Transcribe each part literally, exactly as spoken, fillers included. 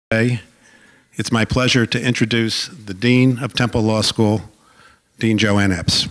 Today, it's my pleasure to introduce the Dean of Temple Law School, Dean Joanne Epps.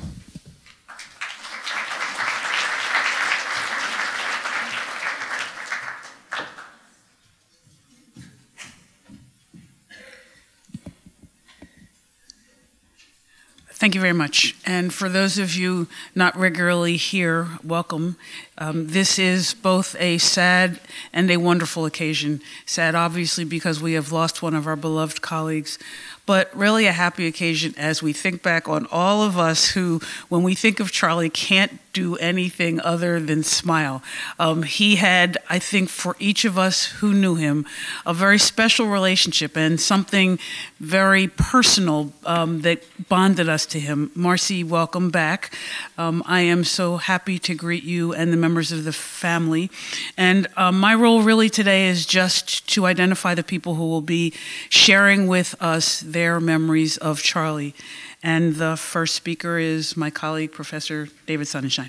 Thank you very much. And for those of you not regularly here, welcome. Um, this is both a sad and a wonderful occasion. Sad, obviously, because we have lost one of our beloved colleagues, but really a happy occasion as we think back on all of us who, when we think of Charlie, can't do anything other than smile. Um, he had, I think, for each of us who knew him, a very special relationship and something very personal um, that bonded us to him. Marcy, welcome back. Um, I am so happy to greet you and the members of the family. And um, my role really today is just to identify the people who will be sharing with us their memories of Charlie. And the first speaker is my colleague, Professor David Sonnenschein.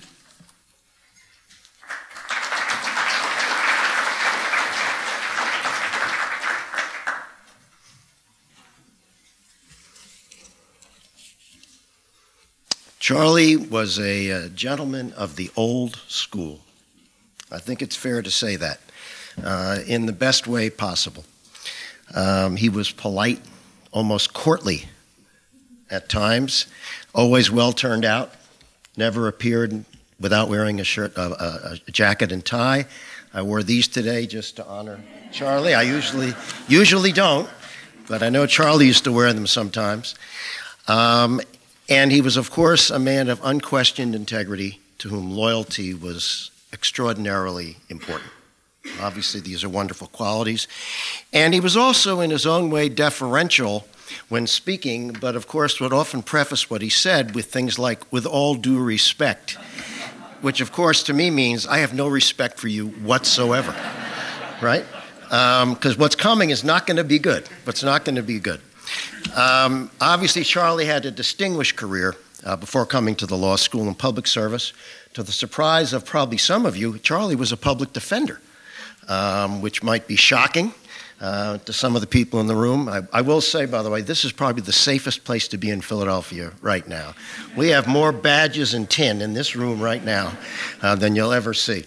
Charlie was a uh, gentleman of the old school. I think it's fair to say that, uh, in the best way possible. Um, he was polite, almost courtly at times, always well turned out, never appeared without wearing a shirt, uh, a, a jacket and tie. I wore these today just to honor Charlie. I usually, usually don't, but I know Charlie used to wear them sometimes. Um, And he was, of course, a man of unquestioned integrity to whom loyalty was extraordinarily important. Obviously, these are wonderful qualities. And he was also, in his own way, deferential when speaking, but of course would often preface what he said with things like, "with all due respect," which, of course, to me means I have no respect for you whatsoever, right? Because um, what's coming is not going to be good. What's not going to be good. Um, obviously, Charlie had a distinguished career uh, before coming to the law school in public service. To the surprise of probably some of you, Charlie was a public defender, um, which might be shocking uh, to some of the people in the room. I, I will say, by the way, this is probably the safest place to be in Philadelphia right now. We have more badges and tin in this room right now uh, than you'll ever see.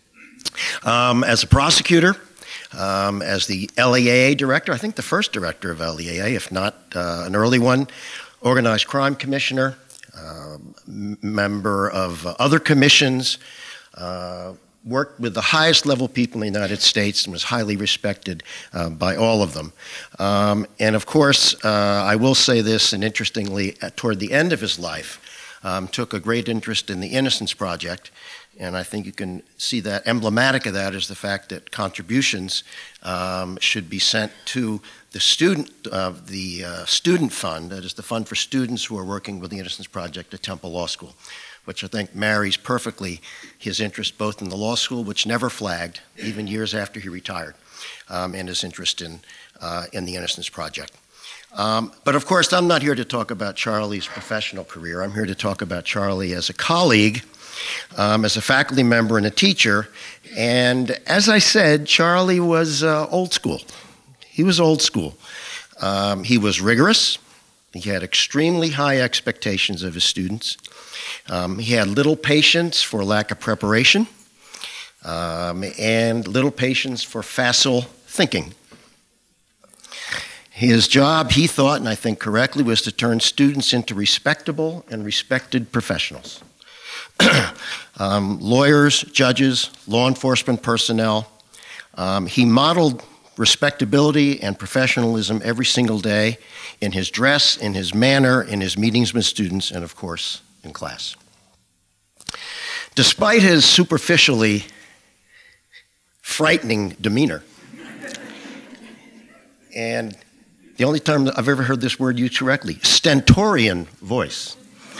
Um, as a prosecutor, Um, as the L E A A director, I think the first director of L E A A, if not uh, an early one, organized crime commissioner, uh, member of uh, other commissions, uh, worked with the highest level people in the United States and was highly respected uh, by all of them. Um, and of course, uh, I will say this, and interestingly, at, toward the end of his life, um, took a great interest in the Innocence Project. And I think you can see that emblematic of that is the fact that contributions um, should be sent to the student, uh, the uh, student fund, that is the fund for students who are working with the Innocence Project at Temple Law School, which I think marries perfectly his interest both in the law school, which never flagged, even years after he retired, um, and his interest in, uh, in the Innocence Project. Um, but of course, I'm not here to talk about Charlie's professional career. I'm here to talk about Charlie as a colleague, Um, as a faculty member and a teacher. And as I said, Charlie was uh, old school. He was old school. Um, he was rigorous. He had extremely high expectations of his students. Um, he had little patience for lack of preparation, um, and little patience for facile thinking. His job, he thought, and I think correctly, was to turn students into respectable and respected professionals. um, lawyers, judges, law enforcement personnel. Um, he modeled respectability and professionalism every single day in his dress, in his manner, in his meetings with students, and of course, in class. Despite his superficially frightening demeanor, and the only time that I've ever heard this word used correctly, stentorian voice,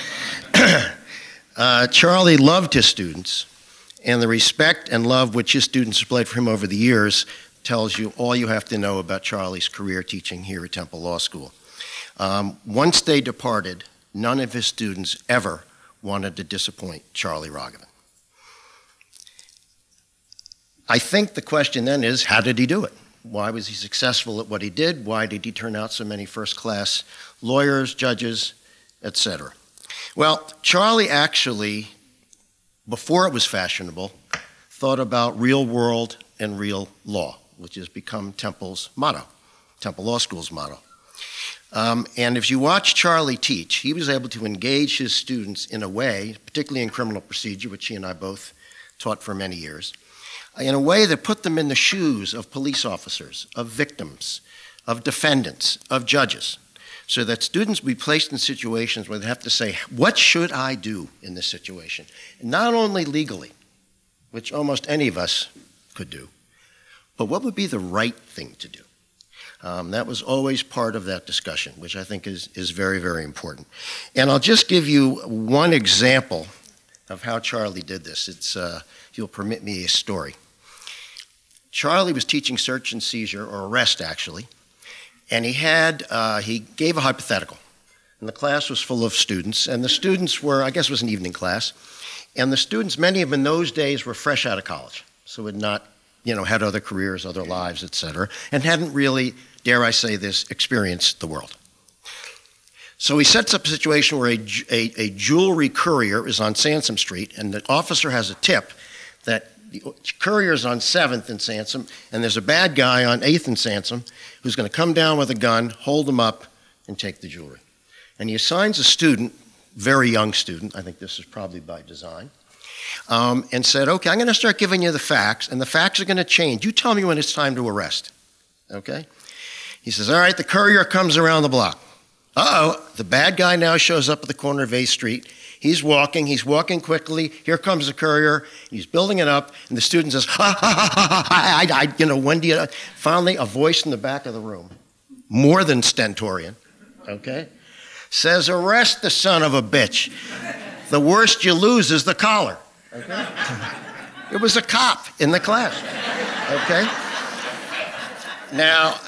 Uh, Charlie loved his students, and the respect and love which his students displayed for him over the years tells you all you have to know about Charlie's career teaching here at Temple Law School. Um, once they departed, none of his students ever wanted to disappoint Charlie Rogovin. I think the question then is, how did he do it? Why was he successful at what he did? Why did he turn out so many first-class lawyers, judges, et cetera? Well, Charlie actually, before it was fashionable, thought about real world and real law, which has become Temple's motto, Temple Law School's motto. Um, and if you watch Charlie teach, he was able to engage his students in a way, particularly in criminal procedure, which he and I both taught for many years, in a way that put them in the shoes of police officers, of victims, of defendants, of judges, so that students would be placed in situations where they have to say, what should I do in this situation? Not only legally, which almost any of us could do, but what would be the right thing to do? Um, that was always part of that discussion, which I think is, is very, very important. And I'll just give you one example of how Charlie did this. It's, uh, if you'll permit me, a story. Charlie was teaching search and seizure, or arrest actually, and he had, uh, he gave a hypothetical. And the class was full of students, and the students were, I guess it was an evening class, and the students, many of them in those days were fresh out of college, so had not, you know, had other careers, other lives, et cetera, and hadn't really, dare I say this, experienced the world. So he sets up a situation where a, a, a jewelry courier is on Sansom Street, and the officer has a tip that the courier is on seventh and Sansom, and there's a bad guy on eighth and Sansom who's going to come down with a gun, hold him up, and take the jewelry. And he assigns a student, very young student, I think this is probably by design, um, and said, okay, I'm going to start giving you the facts, and the facts are going to change. You tell me when it's time to arrest, okay? He says, all right, the courier comes around the block. Uh-oh, the bad guy now shows up at the corner of eighth Street. He's walking, he's walking quickly. Here comes the courier. He's building it up, and the student says, ha, ha, ha, ha, ha, I, I, you know, when do you, finally a voice in the back of the room, more than stentorian, okay, says, arrest the son of a bitch. The worst you lose is the collar, okay? It was a cop in the class, okay? Now,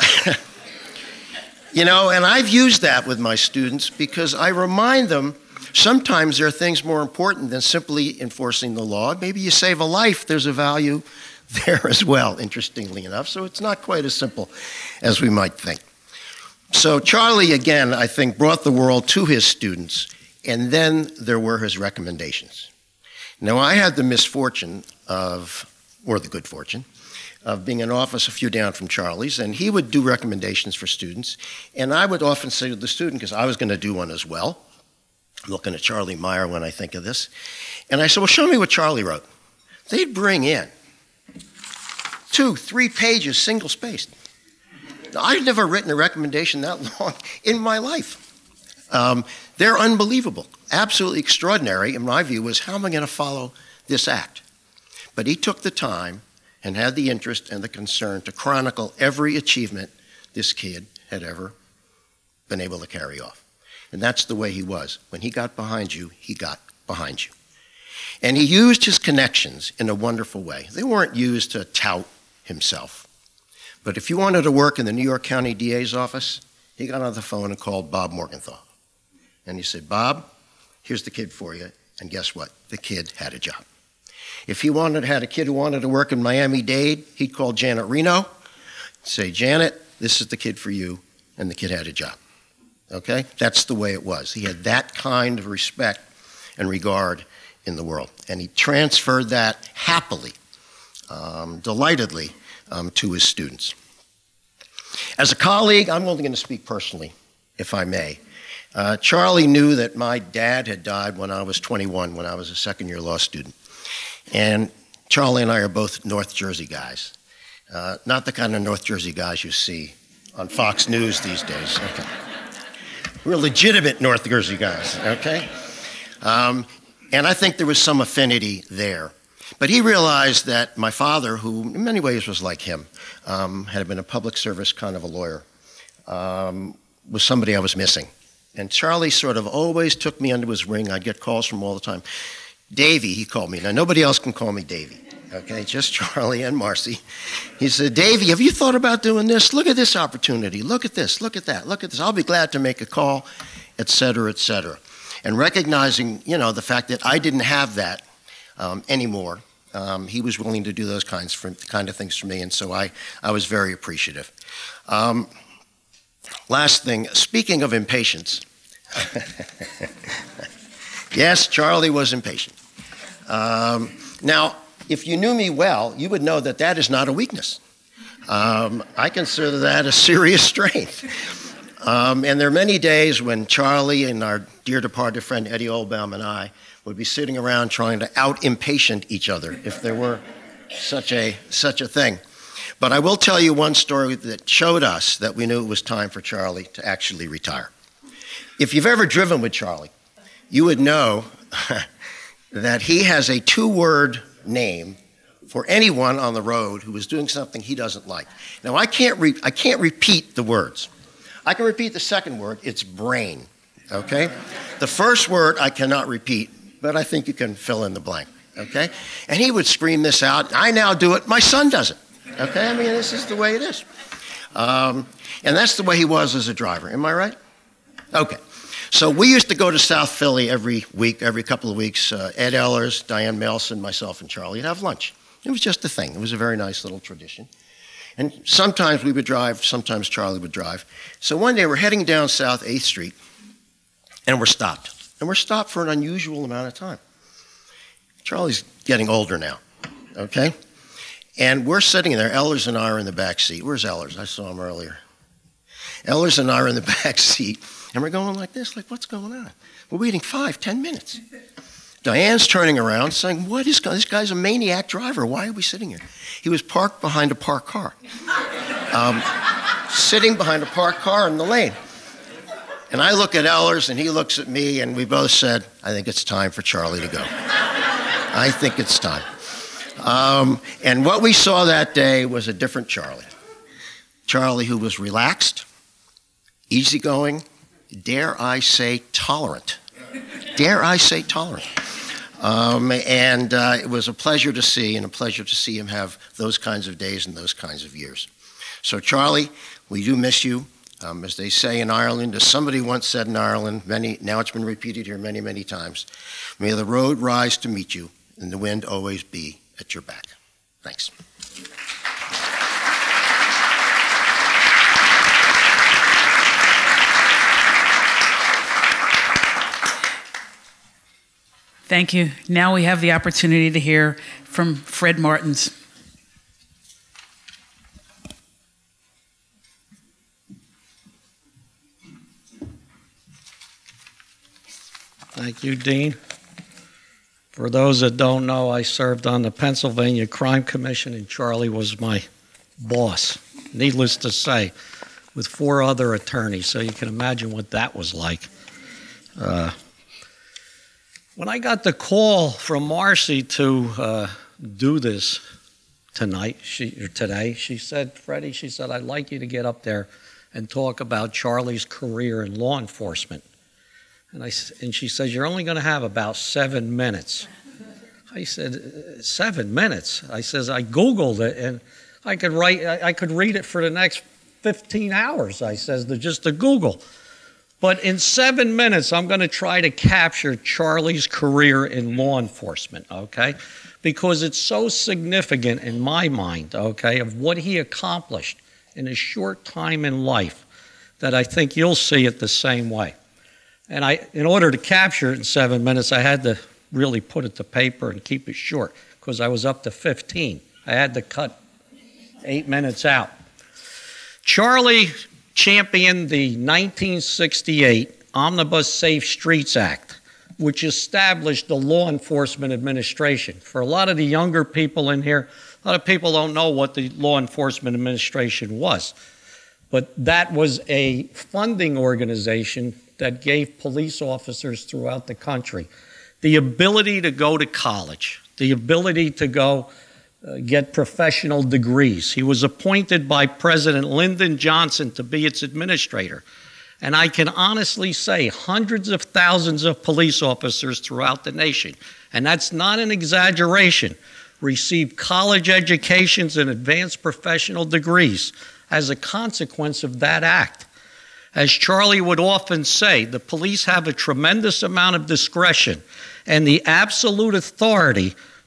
you know, and I've used that with my students because I remind them sometimes there are things more important than simply enforcing the law. Maybe you save a life, there's a value there as well, interestingly enough. So it's not quite as simple as we might think. So Charlie, again, I think, brought the world to his students, and then there were his recommendations. Now, I had the misfortune of, or the good fortune, of being in office a few down from Charlie's, and he would do recommendations for students, and I would often say to the student, because I was going to do one as well, I'm looking at Charlie Meyer when I think of this, and I said, well, show me what Charlie wrote. They'd bring in two, three pages, single-spaced. Now, I've never written a recommendation that long in my life. Um, they're unbelievable, absolutely extraordinary, in my view, was how am I going to follow this act? But he took the time and had the interest and the concern to chronicle every achievement this kid had ever been able to carry off. And that's the way he was. When he got behind you, he got behind you. And he used his connections in a wonderful way. They weren't used to tout himself. But if you wanted to work in the New York County D A's office, he got on the phone and called Bob Morgenthau. And he said, Bob, here's the kid for you. And guess what? The kid had a job. If he wanted had a kid who wanted to work in Miami-Dade, he'd call Janet Reno, say, Janet, this is the kid for you, and the kid had a job. Okay? That's the way it was. He had that kind of respect and regard in the world. And he transferred that happily, um, delightedly, um, to his students. As a colleague, I'm only going to speak personally, if I may. Uh, Charlie knew that my dad had died when I was twenty-one, when I was a second-year law student. And Charlie and I are both North Jersey guys. Uh, not the kind of North Jersey guys you see on Fox News these days. Okay. We're legitimate North Jersey guys, okay? Um, and I think there was some affinity there. But he realized that my father, who in many ways was like him, um, had been a public service kind of a lawyer, um, was somebody I was missing. And Charlie sort of always took me under his wing. I'd get calls from him all the time. Davy, he called me. Now, nobody else can call me Davy, okay? Just Charlie and Marcy. He said, Davy, have you thought about doing this? Look at this opportunity. Look at this. Look at that. Look at this. I'll be glad to make a call, et cetera, et cetera. And recognizing, you know, the fact that I didn't have that um, anymore, Um, he was willing to do those kinds for, kind of things for me, and so I, I was very appreciative. Um, last thing, speaking of impatience, yes, Charlie was impatient. Um, now, if you knew me well, you would know that that is not a weakness. Um, I consider that a serious strength. Um, and there are many days when Charlie and our dear departed friend Eddie Oldbaum and I would be sitting around trying to out-impatient each other, if there were such a, such a thing. But I will tell you one story that showed us that we knew it was time for Charlie to actually retire. If you've ever driven with Charlie, you would know that he has a two-word name for anyone on the road who is doing something he doesn't like. Now, I can't, re I can't repeat the words. I can repeat the second word. It's brain, okay? The first word I cannot repeat, but I think you can fill in the blank, okay? And he would scream this out. I now do it. My son does it, okay? I mean, this is the way it is. Um, and that's the way he was as a driver. Am I right? Okay. So we used to go to South Philly every week, every couple of weeks. Uh, Ed Ellers, Diane Melson, myself, and Charlie would have lunch. It was just a thing. It was a very nice little tradition. And sometimes we would drive, sometimes Charlie would drive. So one day we're heading down South eighth Street, and we're stopped. And we're stopped for an unusual amount of time. Charlie's getting older now, okay? And we're sitting there. Ellers and I are in the back seat. Where's Ellers? I saw him earlier. Ellers and I are in the back seat. And we're going like this, like, what's going on? We're waiting five, ten minutes. Diane's turning around saying, what is, this guy's a maniac driver. Why are we sitting here? He was parked behind a parked car. Um, sitting behind a parked car in the lane. And I look at Ellers and he looks at me and we both said, I think it's time for Charlie to go. I think it's time. Um, and what we saw that day was a different Charlie. Charlie who was relaxed, easygoing, dare I say tolerant. Dare I say tolerant. Um, and uh, it was a pleasure to see, and a pleasure to see him have those kinds of days and those kinds of years. So Charlie, we do miss you. Um, as they say in Ireland, as somebody once said in Ireland, many, now it's been repeated here many, many times, may the road rise to meet you, and the wind always be at your back. Thanks. Thank you. Now we have the opportunity to hear from Fred Martins. Thank you, Dean. For those that don't know, I served on the Pennsylvania Crime Commission, and Charlie was my boss, needless to say, with four other attorneys, so you can imagine what that was like. Uh, when I got the call from Marcy to uh, do this tonight, she, or today, she said, Freddie, she said, I'd like you to get up there and talk about Charlie's career in law enforcement. And, I, and she says, you're only going to have about seven minutes. I said, seven minutes? I says, I Googled it, and I could write, I, I could read it for the next fifteen hours, I says, to just to Google. But in seven minutes, I'm going to try to capture Charlie's career in law enforcement, okay? Because it's so significant in my mind, okay, of what he accomplished in a short time in life that I think you'll see it the same way. And I, in order to capture it in seven minutes, I had to really put it to paper and keep it short because I was up to fifteen. I had to cut eight minutes out. Charlie championed the nineteen sixty-eight Omnibus Safe Streets Act, which established the Law Enforcement Administration. For a lot of the younger people in here, a lot of people don't know what the Law Enforcement Administration was. But that was a funding organization that gave police officers throughout the country the ability to go to college, the ability to go uh, get professional degrees. He was appointed by President Lyndon Johnson to be its administrator. And I can honestly say hundreds of thousands of police officers throughout the nation, and that's not an exaggeration, received college educations and advanced professional degrees as a consequence of that act. As Charlie would often say, the police have a tremendous amount of discretion and the absolute authority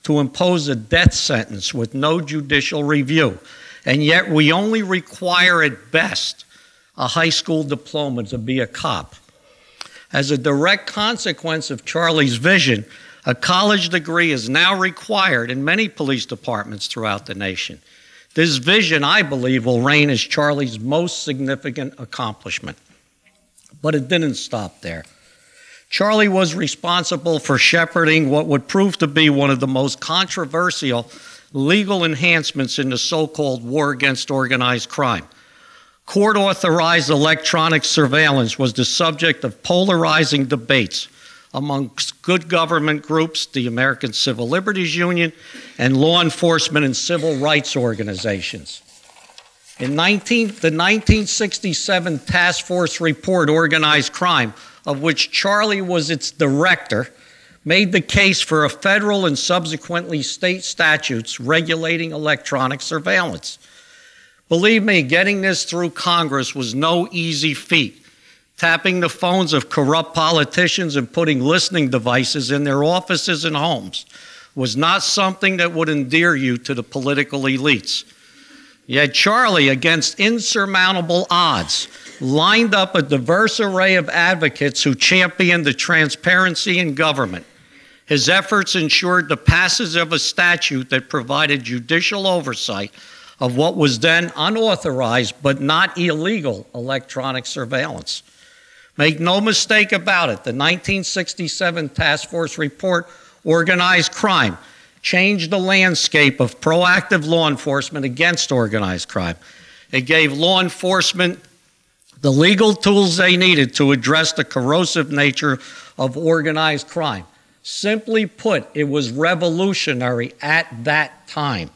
to impose a death sentence with no judicial review, and yet we only require at best a high school diploma to be a cop. As a direct consequence of Charlie's vision, a college degree is now required in many police departments throughout the nation. This vision, I believe, will reign as Charlie's most significant accomplishment. But it didn't stop there. Charlie was responsible for shepherding what would prove to be one of the most controversial legal enhancements in the so-called war against organized crime. Court-authorized electronic surveillance was the subject of polarizing debates amongst good government groups, the American Civil Liberties Union, and law enforcement and civil rights organizations. In nineteen, the nineteen sixty-seven Task Force Report, Organized Crime, of which Charlie was its director, made the case for a federal and subsequently state statutes regulating electronic surveillance. Believe me, getting this through Congress was no easy feat. Tapping the phones of corrupt politicians and putting listening devices in their offices and homes was not something that would endear you to the political elites. Yet Charlie, against insurmountable odds, lined up a diverse array of advocates who championed the transparency in government. His efforts ensured the passage of a statute that provided judicial oversight of what was then unauthorized but not illegal electronic surveillance. Make no mistake about it, the nineteen sixty-seven Task Force Report, Organized Crime, changed the landscape of proactive law enforcement against organized crime. It gave law enforcement the legal tools they needed to address the corrosive nature of organized crime. Simply put, it was revolutionary at that time.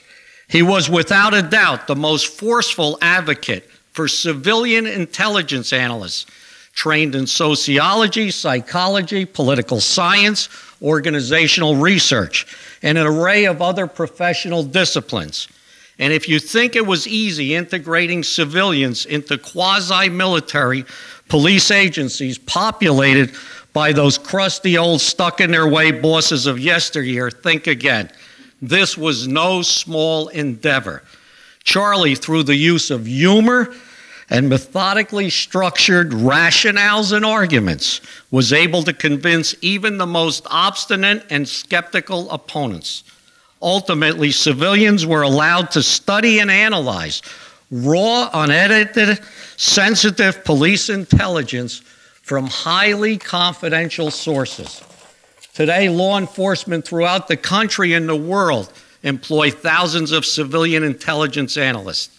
He was without a doubt the most forceful advocate for civilian intelligence analysts trained in sociology, psychology, political science, organizational research, and an array of other professional disciplines. And if you think it was easy integrating civilians into quasi-military police agencies populated by those crusty old stuck-in-their-way bosses of yesteryear, think again. This was no small endeavor. Charlie, through the use of humor and methodically structured rationales and arguments, was able to convince even the most obstinate and skeptical opponents. Ultimately, civilians were allowed to study and analyze raw, unedited, sensitive police intelligence from highly confidential sources. Today, law enforcement throughout the country and the world employ thousands of civilian intelligence analysts.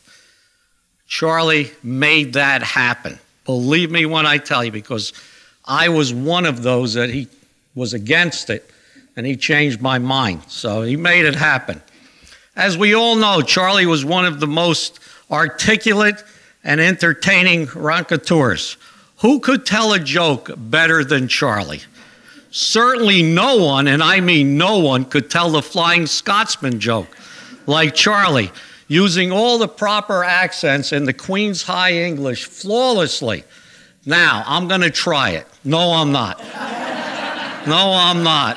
Charlie made that happen. Believe me when I tell you, because I was one of those that he was against it, and he changed my mind. So he made it happen. As we all know, Charlie was one of the most articulate and entertaining raconteurs. Who could tell a joke better than Charlie? Certainly no one, and I mean no one, could tell the Flying Scotsman joke like Charlie, using all the proper accents in the Queen's High English flawlessly. Now, I'm going to try it. No, I'm not. No, I'm not.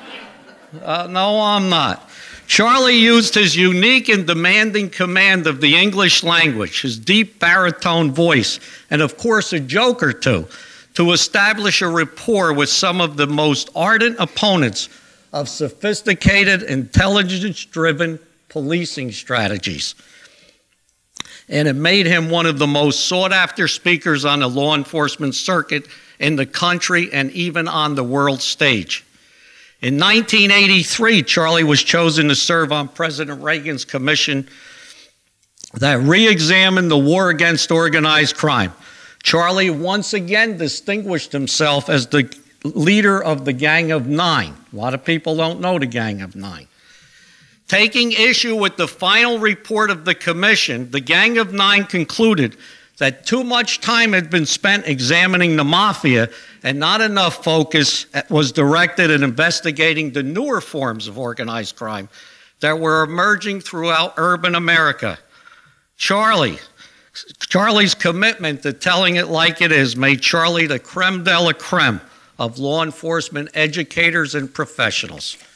Uh, no, I'm not. Charlie used his unique and demanding command of the English language, his deep baritone voice, and of course a joke or two, to establish a rapport with some of the most ardent opponents of sophisticated, intelligence-driven policing strategies. And it made him one of the most sought-after speakers on the law enforcement circuit in the country and even on the world stage. In nineteen eighty-three, Charlie was chosen to serve on President Reagan's commission that re-examined the war against organized crime. Charlie once again distinguished himself as the leader of the Gang of Nine. A lot of people don't know the Gang of Nine. Taking issue with the final report of the commission, the Gang of Nine concluded that too much time had been spent examining the mafia and not enough focus was directed at investigating the newer forms of organized crime that were emerging throughout urban America. Charlie, Charlie's commitment to telling it like it is made Charlie the creme de la creme of law enforcement educators and professionals.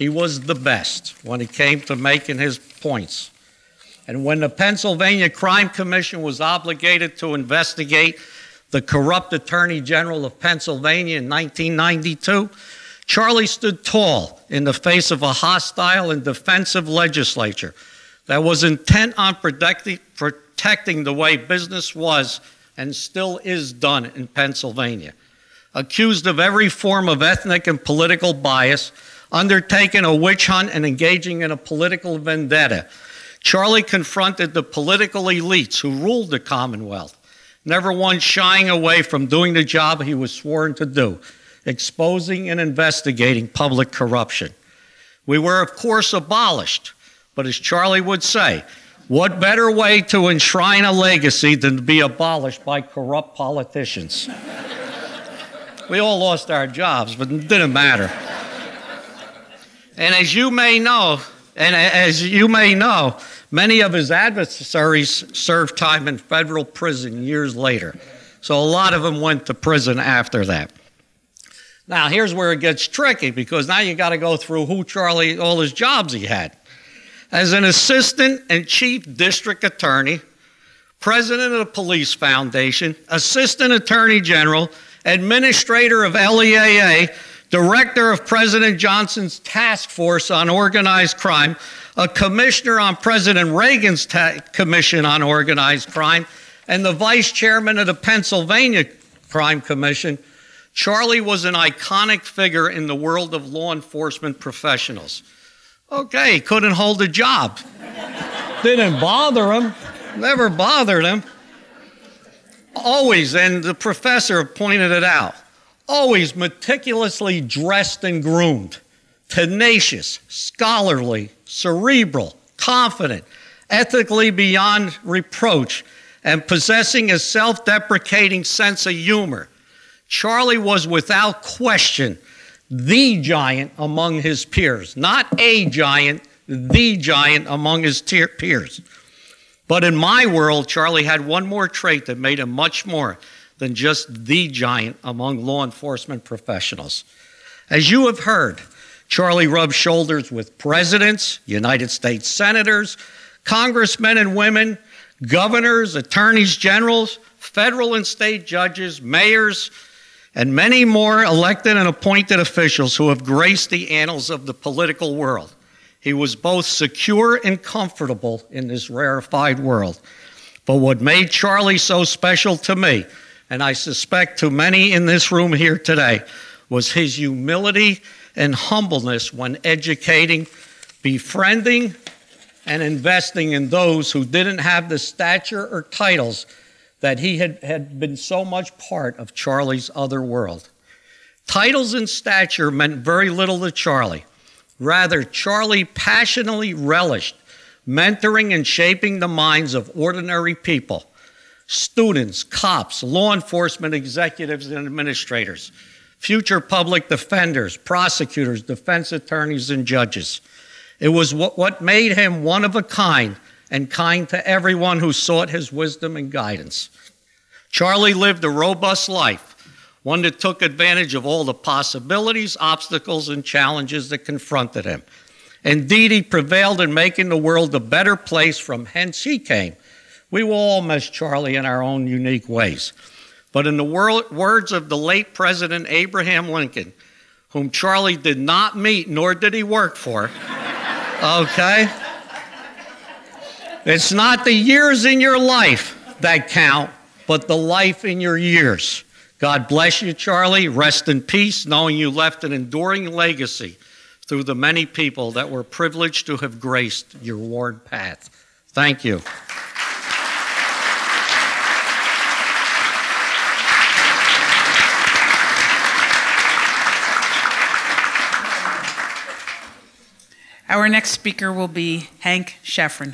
He was the best when it came to making his points. And when the Pennsylvania Crime Commission was obligated to investigate the corrupt Attorney General of Pennsylvania in nineteen ninety-two, Charlie stood tall in the face of a hostile and defensive legislature that was intent on protecting, protecting the way business was and still is done in Pennsylvania. Accused of every form of ethnic and political bias, undertaking a witch hunt and engaging in a political vendetta, Charlie confronted the political elites who ruled the Commonwealth, never once shying away from doing the job he was sworn to do, exposing and investigating public corruption. We were, of course, abolished, but as Charlie would say, what better way to enshrine a legacy than to be abolished by corrupt politicians? We all lost our jobs, but it didn't matter. And as you may know, and as you may know, many of his adversaries served time in federal prison years later. So a lot of them went to prison after that. Now, here's where it gets tricky, because now you got to go through who Charlie, all his jobs he had. As an assistant and chief district attorney, president of the Police Foundation, assistant attorney general, administrator of L E A A, director of President Johnson's task force on organized crime, a commissioner on President Reagan's commission on organized crime, and the vice chairman of the Pennsylvania Crime Commission, Charlie was an iconic figure in the world of law enforcement professionals. Okay, he couldn't hold a job. Didn't bother him, never bothered him. Always, and the professor pointed it out, always meticulously dressed and groomed, tenacious, scholarly, cerebral, confident, ethically beyond reproach, and possessing a self-deprecating sense of humor. Charlie was without question the giant among his peers. Not a giant, the giant among his peers. But in my world, Charlie had one more trait that made him much more than just the giant among law enforcement professionals. As you have heard, Charlie rubbed shoulders with presidents, United States senators, congressmen and women, governors, attorneys generals, federal and state judges, mayors, and many more elected and appointed officials who have graced the annals of the political world. He was both secure and comfortable in this rarefied world. But what made Charlie so special to me, and I suspect to many in this room here today, was his humility and humbleness when educating, befriending, and investing in those who didn't have the stature or titles that he had, had been so much part of Charlie's other world. Titles and stature meant very little to Charlie. Rather, Charlie passionately relished mentoring and shaping the minds of ordinary people, students, cops, law enforcement executives and administrators, future public defenders, prosecutors, defense attorneys, and judges. It was what, what made him one of a kind and kind to everyone who sought his wisdom and guidance. Charlie lived a robust life, one that took advantage of all the possibilities, obstacles, and challenges that confronted him. Indeed, he prevailed in making the world a better place from whence he came. We will all miss Charlie in our own unique ways. But in the wor- words of the late President Abraham Lincoln, whom Charlie did not meet nor did he work for, okay? It's not the years in your life that count, but the life in your years. God bless you, Charlie. Rest in peace, knowing you left an enduring legacy through the many people that were privileged to have graced your worn path. Thank you. Our next speaker will be Hank Schafran.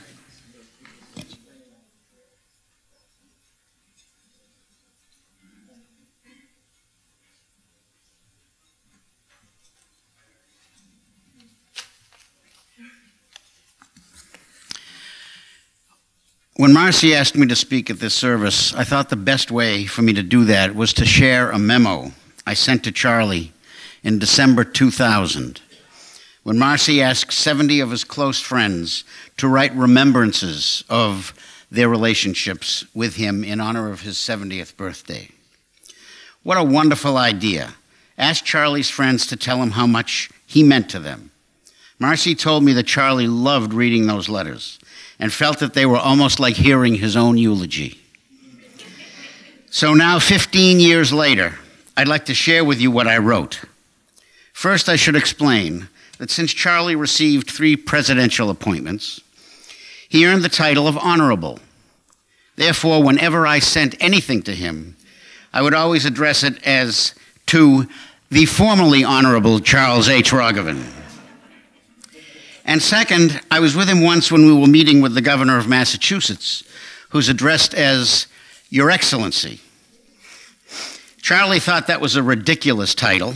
When Marcy asked me to speak at this service, I thought the best way for me to do that was to share a memo I sent to Charlie in December two thousand, when Marcy asked seventy of his close friends to write remembrances of their relationships with him in honor of his seventieth birthday. What a wonderful idea. Ask Charlie's friends to tell him how much he meant to them. Marcy told me that Charlie loved reading those letters and felt that they were almost like hearing his own eulogy. So now, fifteen years later, I'd like to share with you what I wrote. First, I should explain that since Charlie received three presidential appointments, he earned the title of honorable. Therefore, whenever I sent anything to him, I would always address it as to the formerly honorable Charles H. Rogovin. And second, I was with him once when we were meeting with the governor of Massachusetts, who's addressed as Your Excellency. Charlie thought that was a ridiculous title,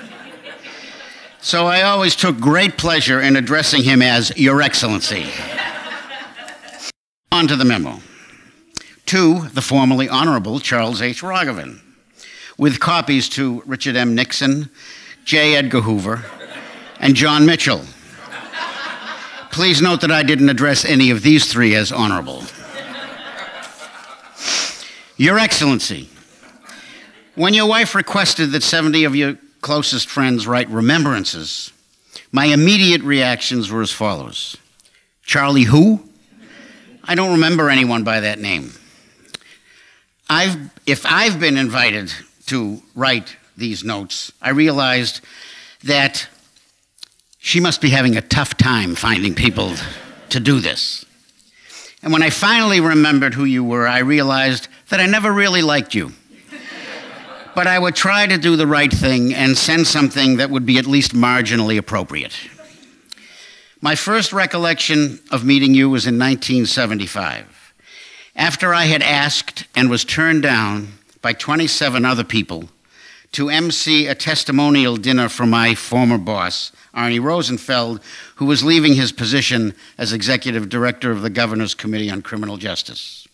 so I always took great pleasure in addressing him as Your Excellency. On to the memo. To the formerly honorable Charles H. Rogovin, with copies to Richard M. Nixon, J. Edgar Hoover, and John Mitchell. Please note that I didn't address any of these three as honorable. Your Excellency, when your wife requested that seventy of your closest friends write remembrances, my immediate reactions were as follows. Charlie who? I don't remember anyone by that name. I've, if I've been invited to write these notes, I realized that she must be having a tough time finding people to do this. And when I finally remembered who you were, I realized that I never really liked you. But I would try to do the right thing and send something that would be at least marginally appropriate. My first recollection of meeting you was in nineteen seventy-five. After I had asked and was turned down by twenty-seven other people to emcee a testimonial dinner for my former boss, Arnie Rosenfeld, who was leaving his position as executive director of the Governor's Committee on Criminal Justice.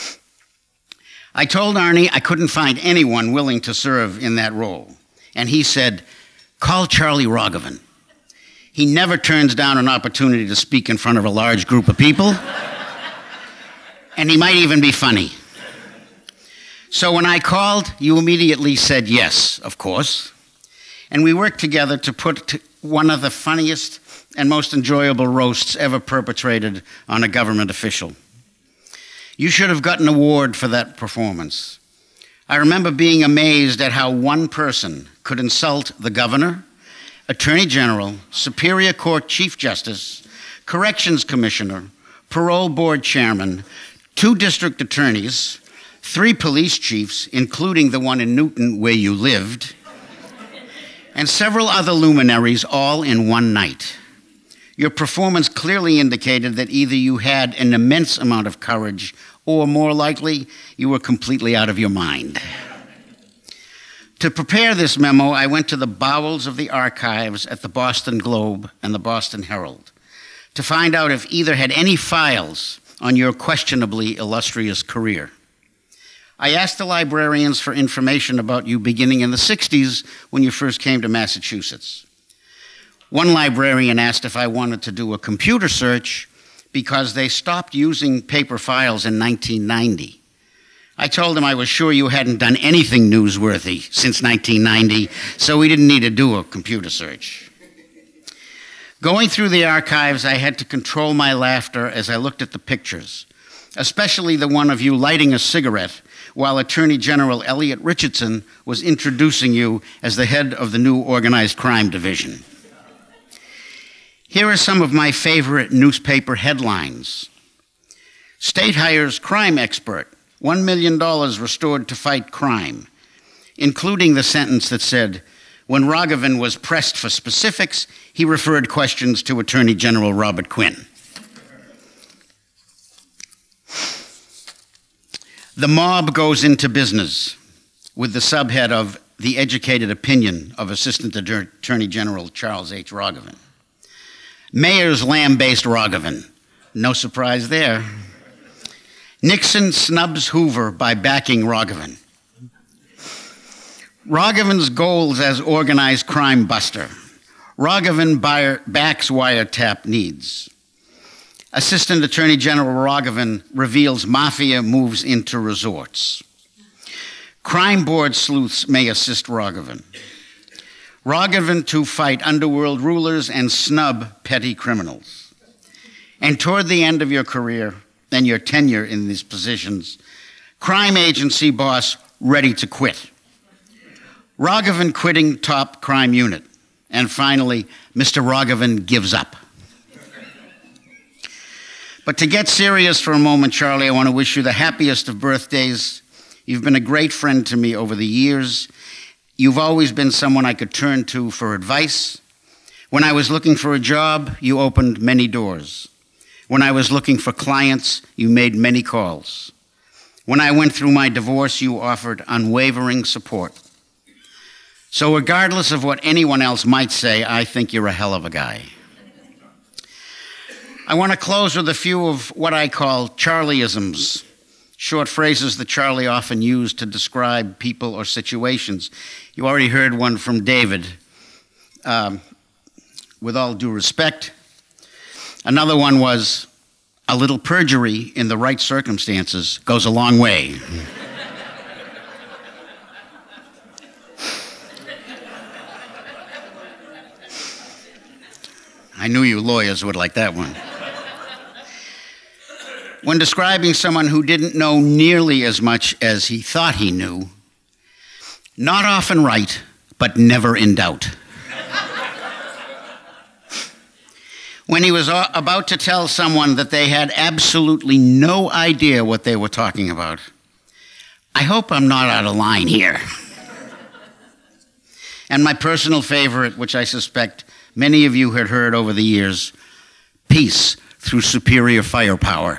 I told Arnie I couldn't find anyone willing to serve in that role, and he said, call Charlie Rogovin. He never turns down an opportunity to speak in front of a large group of people, and he might even be funny. So when I called, you immediately said yes, of course, and we worked together to put one of the funniest and most enjoyable roasts ever perpetrated on a government official. You should have gotten an award for that performance. I remember being amazed at how one person could insult the governor, attorney general, Superior Court Chief Justice, corrections commissioner, parole board chairman, two district attorneys, three police chiefs, including the one in Newton where you lived, and several other luminaries all in one night. Your performance clearly indicated that either you had an immense amount of courage or, more likely, you were completely out of your mind. To prepare this memo, I went to the bowels of the archives at the Boston Globe and the Boston Herald to find out if either had any files on your questionably illustrious career. I asked the librarians for information about you beginning in the sixties when you first came to Massachusetts. One librarian asked if I wanted to do a computer search because they stopped using paper files in nineteen ninety. I told him I was sure you hadn't done anything newsworthy since nineteen ninety, so we didn't need to do a computer search. Going through the archives, I had to control my laughter as I looked at the pictures, especially the one of you lighting a cigarette while Attorney General Elliot Richardson was introducing you as the head of the new Organized Crime Division. Here are some of my favorite newspaper headlines. State hires crime expert, one million dollars restored to fight crime, including the sentence that said, when Rogovin was pressed for specifics, he referred questions to Attorney General Robert Quinn. The mob goes into business, with the subhead of the educated opinion of Assistant Attorney General Charles H. Rogovin. Mayor's lamb-based Rogovin. No surprise there. Nixon snubs Hoover by backing Rogovin. Rogovin's goals as organized crime buster. Rogovin backs wiretap needs. Assistant Attorney General Rogovin reveals mafia moves into resorts. Crime board sleuths may assist Rogovin. Rogovin to fight underworld rulers and snub petty criminals. And toward the end of your career and your tenure in these positions, crime agency boss ready to quit. Rogovin quitting top crime unit. And finally, Mister Rogovin gives up. But to get serious for a moment, Charlie, I want to wish you the happiest of birthdays. You've been a great friend to me over the years. You've always been someone I could turn to for advice. When I was looking for a job, you opened many doors. When I was looking for clients, you made many calls. When I went through my divorce, you offered unwavering support. So regardless of what anyone else might say, I think you're a hell of a guy. I want to close with a few of what I call Charlieisms, short phrases that Charlie often used to describe people or situations. You already heard one from David. Um, with all due respect. Another one was, a little perjury in the right circumstances goes a long way. I knew you lawyers would like that one. When describing someone who didn't know nearly as much as he thought he knew, not often right, but never in doubt. When he was about to tell someone that they had absolutely no idea what they were talking about, I hope I'm not out of line here. And my personal favorite, which I suspect many of you had heard over the years, peace through superior firepower.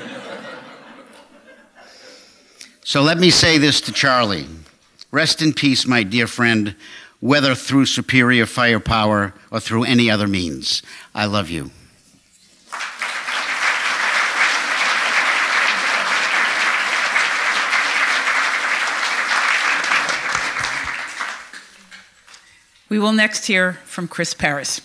So let me say this to Charlie. Rest in peace, my dear friend, whether through superior firepower or through any other means. I love you. We will next hear from Chris Paris.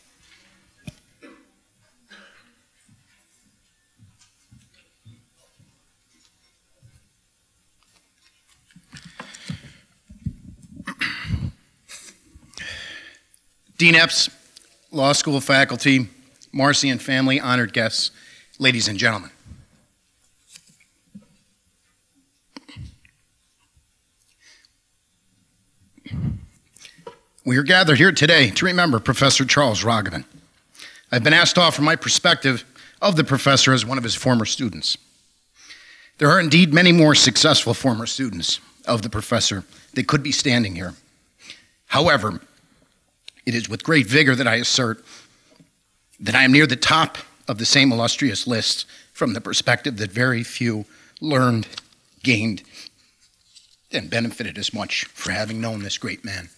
Dean Epps, law school faculty, Marcy and family, honored guests, ladies and gentlemen. We are gathered here today to remember Professor Charles Rogovin. I've been asked to offer my perspective of the professor as one of his former students. There are indeed many more successful former students of the professor that could be standing here. However, it is with great vigor that I assert that I am near the top of the same illustrious list from the perspective that very few learned, gained, and benefited as much for having known this great man.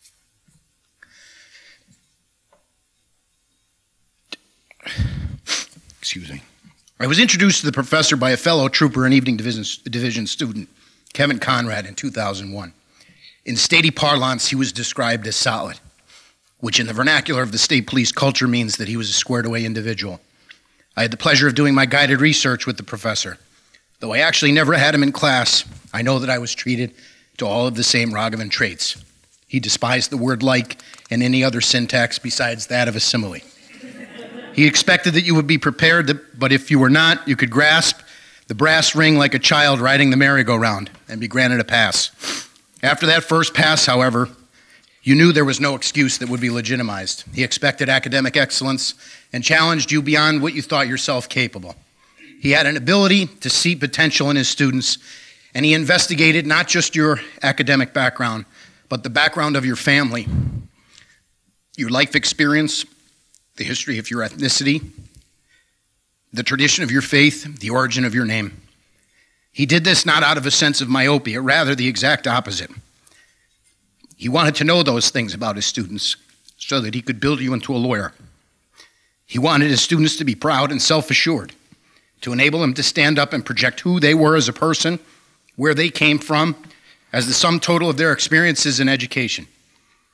Excuse me. I was introduced to the professor by a fellow trooper and evening division, division student, Kevin Conrad, in two thousand one. In statey parlance, he was described as solid, which in the vernacular of the state police culture means that he was a squared-away individual. I had the pleasure of doing my guided research with the professor. Though I actually never had him in class, I know that I was treated to all of the same Rogovin traits. He despised the word like and any other syntax besides that of a simile. He expected that you would be prepared, to, but if you were not, you could grasp the brass ring like a child riding the merry-go-round and be granted a pass. After that first pass, however, you knew there was no excuse that would be legitimized. He expected academic excellence and challenged you beyond what you thought yourself capable. He had an ability to see potential in his students, and he investigated not just your academic background, but the background of your family, your life experience, the history of your ethnicity, the tradition of your faith, the origin of your name. He did this not out of a sense of myopia, rather the exact opposite. He wanted to know those things about his students so that he could build you into a lawyer. He wanted his students to be proud and self-assured, to enable them to stand up and project who they were as a person, where they came from, as the sum total of their experiences in education.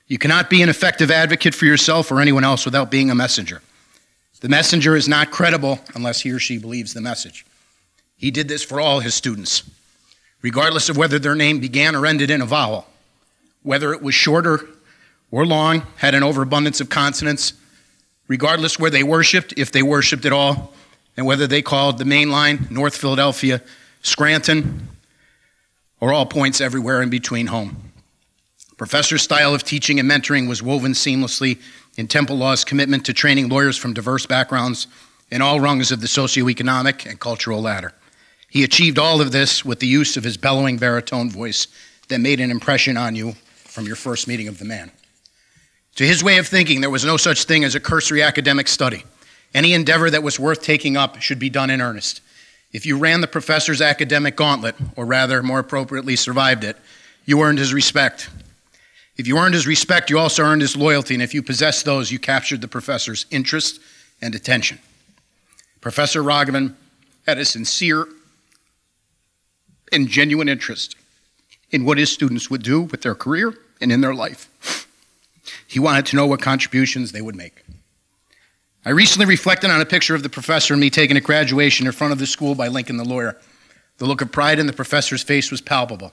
You cannot be an effective advocate for yourself or anyone else without being a messenger. The messenger is not credible unless he or she believes the message. He did this for all his students, regardless of whether their name began or ended in a vowel, whether it was shorter or long, had an overabundance of consonants, regardless where they worshiped, if they worshiped at all, and whether they called the main line, North Philadelphia, Scranton, or all points everywhere in between home. Professor's style of teaching and mentoring was woven seamlessly in Temple Law's commitment to training lawyers from diverse backgrounds in all rungs of the socioeconomic and cultural ladder. He achieved all of this with the use of his bellowing baritone voice that made an impression on you from your first meeting of the man. To his way of thinking, there was no such thing as a cursory academic study. Any endeavor that was worth taking up should be done in earnest. If you ran the professor's academic gauntlet, or rather, more appropriately, survived it, you earned his respect. If you earned his respect, you also earned his loyalty, and if you possessed those, you captured the professor's interest and attention. Professor Rogovin had a sincere and genuine interest in what his students would do with their career and in their life. He wanted to know what contributions they would make. I recently reflected on a picture of the professor and me taken at graduation in front of the school by Lincoln the lawyer. The look of pride in the professor's face was palpable.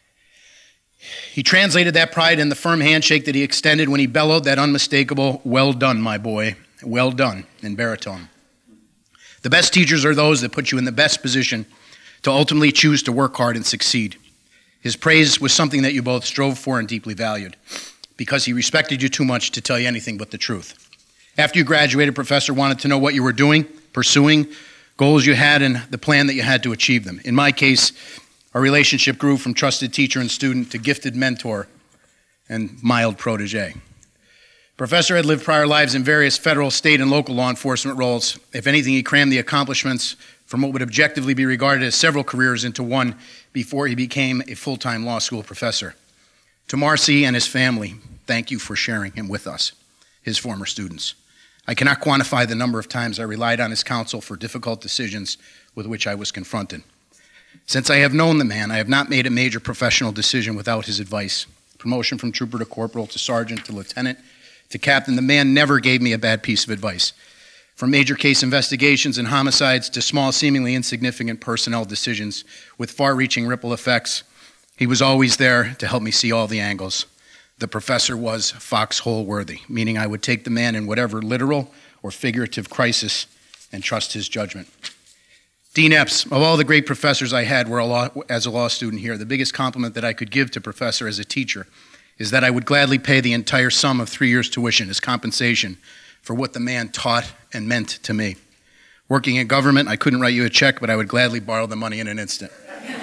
He translated that pride in the firm handshake that he extended when he bellowed that unmistakable, "Well done, my boy, well done," in baritone. The best teachers are those that put you in the best position to ultimately choose to work hard and succeed. His praise was something that you both strove for and deeply valued, because he respected you too much to tell you anything but the truth. After you graduated, Professor wanted to know what you were doing, pursuing, goals you had, and the plan that you had to achieve them. In my case, our relationship grew from trusted teacher and student to gifted mentor and mild protege. Professor had lived prior lives in various federal, state, and local law enforcement roles. If anything, he crammed the accomplishments from what would objectively be regarded as several careers into one before he became a full-time law school professor. To Marcy and his family, thank you for sharing him with us, his former students. I cannot quantify the number of times I relied on his counsel for difficult decisions with which I was confronted. Since I have known the man, I have not made a major professional decision without his advice. Promotion from trooper to corporal to sergeant to lieutenant to captain, the man never gave me a bad piece of advice. From major case investigations and homicides to small, seemingly insignificant personnel decisions with far-reaching ripple effects, he was always there to help me see all the angles. The professor was foxhole worthy, meaning I would take the man in whatever literal or figurative crisis and trust his judgment. Dean Epps, of all the great professors I had were a law, as a law student here, the biggest compliment that I could give to Professor as a teacher is that I would gladly pay the entire sum of three years' tuition as compensation for what the man taught and meant to me. Working in government, I couldn't write you a check, but I would gladly borrow the money in an instant.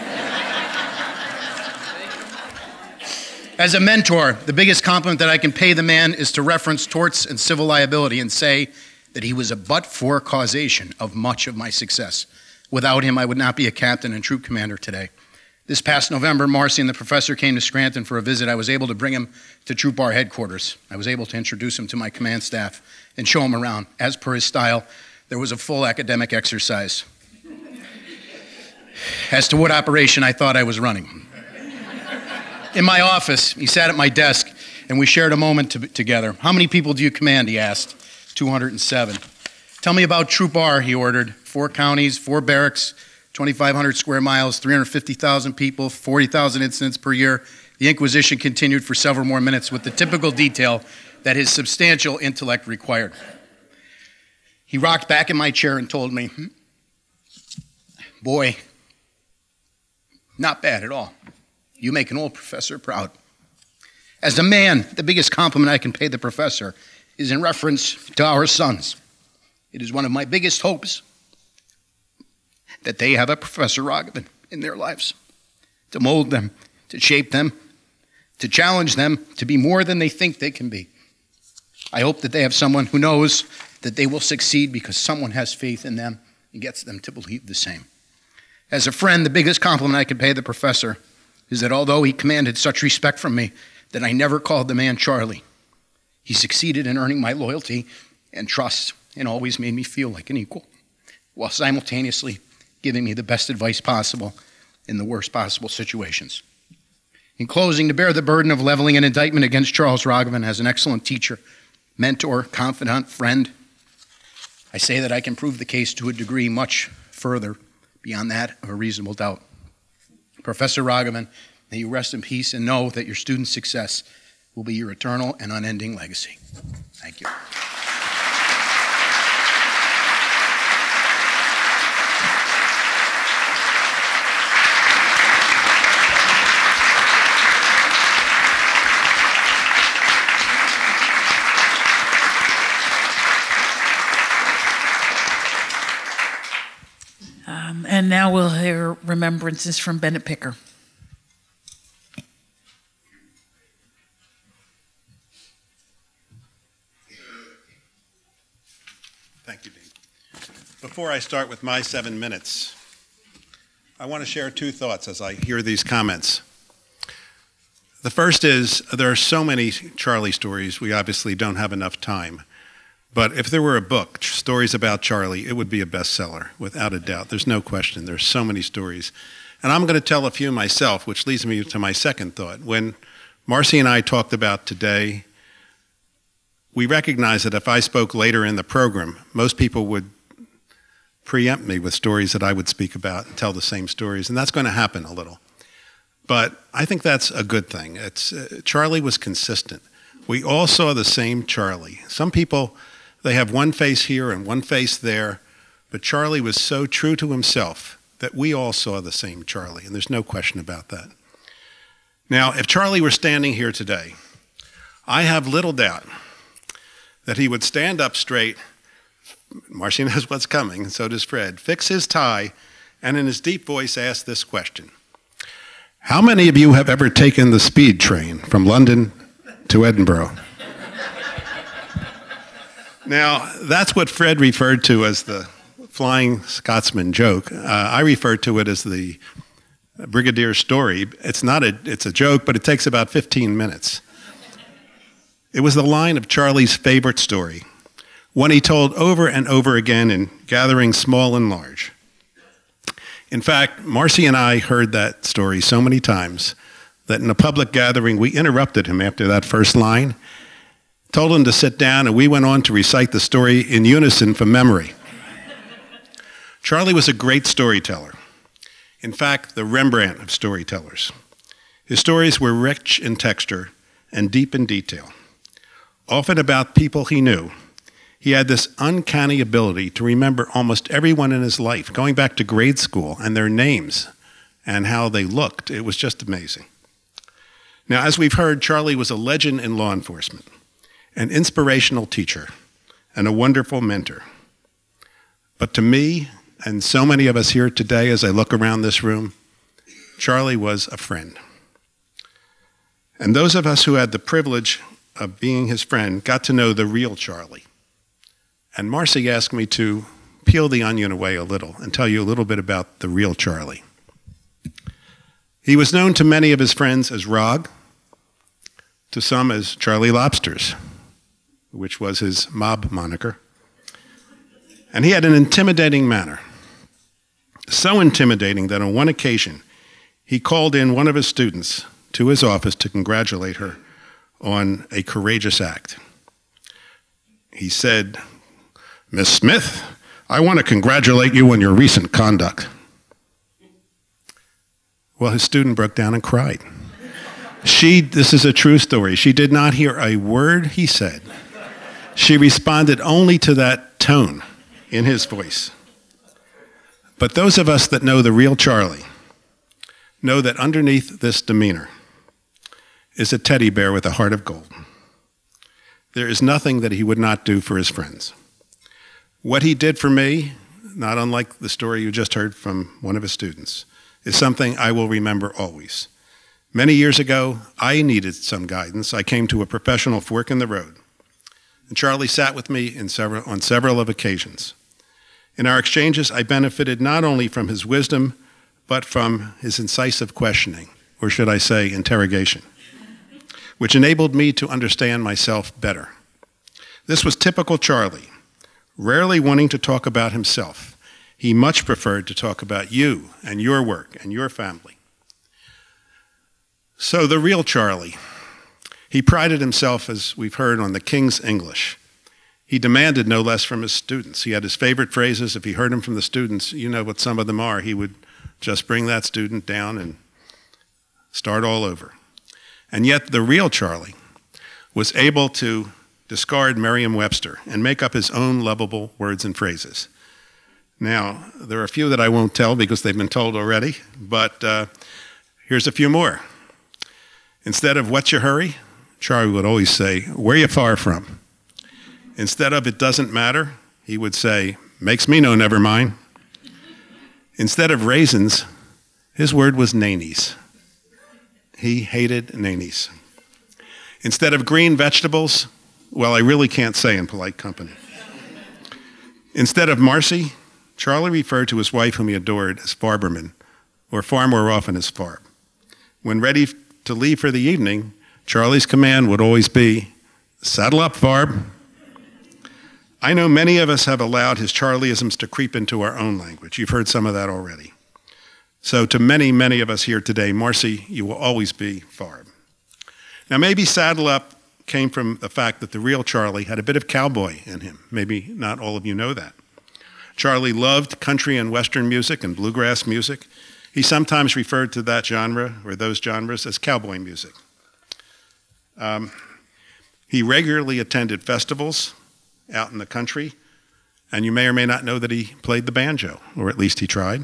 As a mentor, the biggest compliment that I can pay the man is to reference torts and civil liability and say that he was a but-for causation of much of my success. Without him, I would not be a captain and troop commander today. This past November, Marcy and the professor came to Scranton for a visit. I was able to bring him to Troop Bar headquarters. I was able to introduce him to my command staff and show him around. As per his style, there was a full academic exercise as to what operation I thought I was running. In my office, he sat at my desk, and we shared a moment to, together. "How many people do you command?" he asked. two hundred seven. "Tell me about Troop R," he ordered. Four counties, four barracks, twenty-five hundred square miles, three hundred fifty thousand people, forty thousand incidents per year. The inquisition continued for several more minutes with the typical detail that his substantial intellect required. He rocked back in my chair and told me, "Boy, not bad at all. You make an old professor proud." As a man, the biggest compliment I can pay the professor is in reference to our sons. It is one of my biggest hopes that they have a Professor Rogovin in their lives, to mold them, to shape them, to challenge them to be more than they think they can be. I hope that they have someone who knows that they will succeed because someone has faith in them and gets them to believe the same. As a friend, the biggest compliment I could pay the professor is that although he commanded such respect from me, that I never called the man Charlie. He succeeded in earning my loyalty and trust and always made me feel like an equal, while simultaneously giving me the best advice possible in the worst possible situations. In closing, to bear the burden of leveling an indictment against Charles Rogovin as an excellent teacher, mentor, confidant, friend, I say that I can prove the case to a degree much further beyond that of a reasonable doubt. Professor Rogovin, may you rest in peace and know that your students' success will be your eternal and unending legacy. Thank you. Um, and now we'll hear remembrances from Bennett Picker. Thank you, Dean. Before I start with my seven minutes, I want to share two thoughts as I hear these comments. The first is, there are so many Charlie stories, we obviously don't have enough time. But if there were a book, Stories About Charlie, it would be a bestseller, without a doubt. There's no question. There's so many stories. And I'm going to tell a few myself, which leads me to my second thought. When Marcy and I talked about today, we recognized that if I spoke later in the program, most people would preempt me with stories that I would speak about and tell the same stories, and that's going to happen a little. But I think that's a good thing. It's, uh, Charlie was consistent. We all saw the same Charlie. Some people, they have one face here and one face there, but Charlie was so true to himself that we all saw the same Charlie, and there's no question about that. Now, if Charlie were standing here today, I have little doubt that he would stand up straight, Marcy knows what's coming, and so does Fred, fix his tie, and in his deep voice ask this question. How many of you have ever taken the speed train from London to Edinburgh? Now, that's what Fred referred to as the Flying Scotsman joke. Uh, I refer to it as the Brigadier story. It's not a, it's a joke, but it takes about fifteen minutes. It was the line of Charlie's favorite story, one he told over and over again in gatherings small and large. In fact, Marcy and I heard that story so many times that in a public gathering, we interrupted him after that first line, told him to sit down, and we went on to recite the story in unison from memory. Charlie was a great storyteller. In fact, the Rembrandt of storytellers. His stories were rich in texture and deep in detail, often about people he knew. He had this uncanny ability to remember almost everyone in his life, going back to grade school, and their names and how they looked. It was just amazing. Now, as we've heard, Charlie was a legend in law enforcement, an inspirational teacher, and a wonderful mentor. But to me, and so many of us here today as I look around this room, Charlie was a friend. And those of us who had the privilege of being his friend got to know the real Charlie. And Marcy asked me to peel the onion away a little and tell you a little bit about the real Charlie. He was known to many of his friends as Rog, to some as Charlie Lobsters, which was his mob moniker. And he had an intimidating manner, so intimidating that on one occasion, he called in one of his students to his office to congratulate her on a courageous act. He said, "Miss Smith, I want to congratulate you on your recent conduct." Well, his student broke down and cried. She, this is a true story, she did not hear a word he said. She responded only to that tone in his voice. But those of us that know the real Charlie know that underneath this demeanor is a teddy bear with a heart of gold. There is nothing that he would not do for his friends. What he did for me, not unlike the story you just heard from one of his students, is something I will remember always. Many years ago, I needed some guidance. I came to a professional fork in the road, and Charlie sat with me in several, on several of occasions. In our exchanges, I benefited not only from his wisdom, but from his incisive questioning, or should I say interrogation, which enabled me to understand myself better. This was typical Charlie, rarely wanting to talk about himself. He much preferred to talk about you and your work and your family. So the real Charlie, he prided himself, as we've heard, on the King's English. He demanded no less from his students. He had his favorite phrases. If he heard them from the students, you know what some of them are, he would just bring that student down and start all over. And yet the real Charlie was able to discard Merriam-Webster and make up his own lovable words and phrases. Now, there are a few that I won't tell because they've been told already, but uh, here's a few more. Instead of "what's your hurry?" Charlie would always say, "where you far from?" Instead of "it doesn't matter," he would say, "makes me no never mind." Instead of raisins, his word was nannies. He hated nannies. Instead of green vegetables, well, I really can't say in polite company. Instead of Marcy, Charlie referred to his wife, whom he adored, as Farberman, or far more often as Farb. When ready to leave for the evening, Charlie's command would always be, "Saddle up, Farb." I know many of us have allowed his Charlieisms to creep into our own language. You've heard some of that already. So to many, many of us here today, Marcy, you will always be Farb. Now maybe "saddle up" came from the fact that the real Charlie had a bit of cowboy in him. Maybe not all of you know that. Charlie loved country and western music and bluegrass music. He sometimes referred to that genre, or those genres, as cowboy music. Um, he regularly attended festivals out in the country, and you may or may not know that he played the banjo, or at least he tried.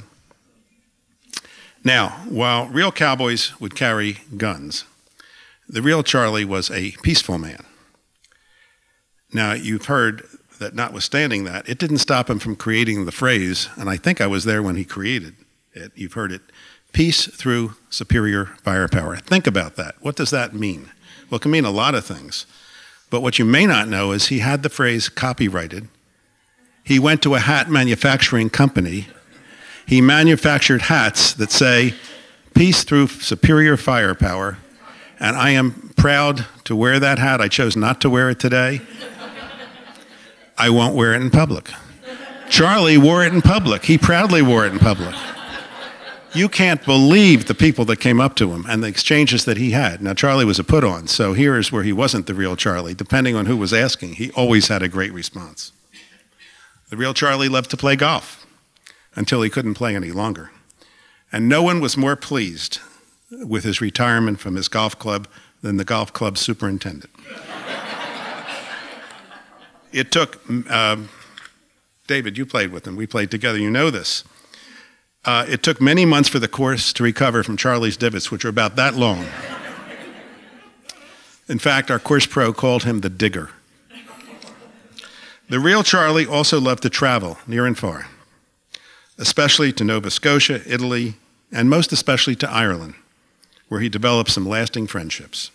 Now, while real cowboys would carry guns, the real Charlie was a peaceful man. Now, you've heard that notwithstanding that, it didn't stop him from creating the phrase, and I think I was there when he created it. You've heard it, peace through superior firepower. Think about that. What does that mean? Well, it can mean a lot of things. But what you may not know is he had the phrase copyrighted. He went to a hat manufacturing company. He manufactured hats that say, "Peace through superior firepower," and I am proud to wear that hat. I chose not to wear it today. I won't wear it in public. Charlie wore it in public. He proudly wore it in public. You can't believe the people that came up to him and the exchanges that he had. Now, Charlie was a put-on, so here is where he wasn't the real Charlie. Depending on who was asking, he always had a great response. The real Charlie loved to play golf until he couldn't play any longer. And no one was more pleased with his retirement from his golf club than the golf club superintendent. It took, uh, David, you played with him. We played together. You know this. Uh, it took many months for the course to recover from Charlie's divots, which were about that long. In fact, our course pro called him the digger. The real Charlie also loved to travel near and far, especially to Nova Scotia, Italy, and most especially to Ireland, where he developed some lasting friendships.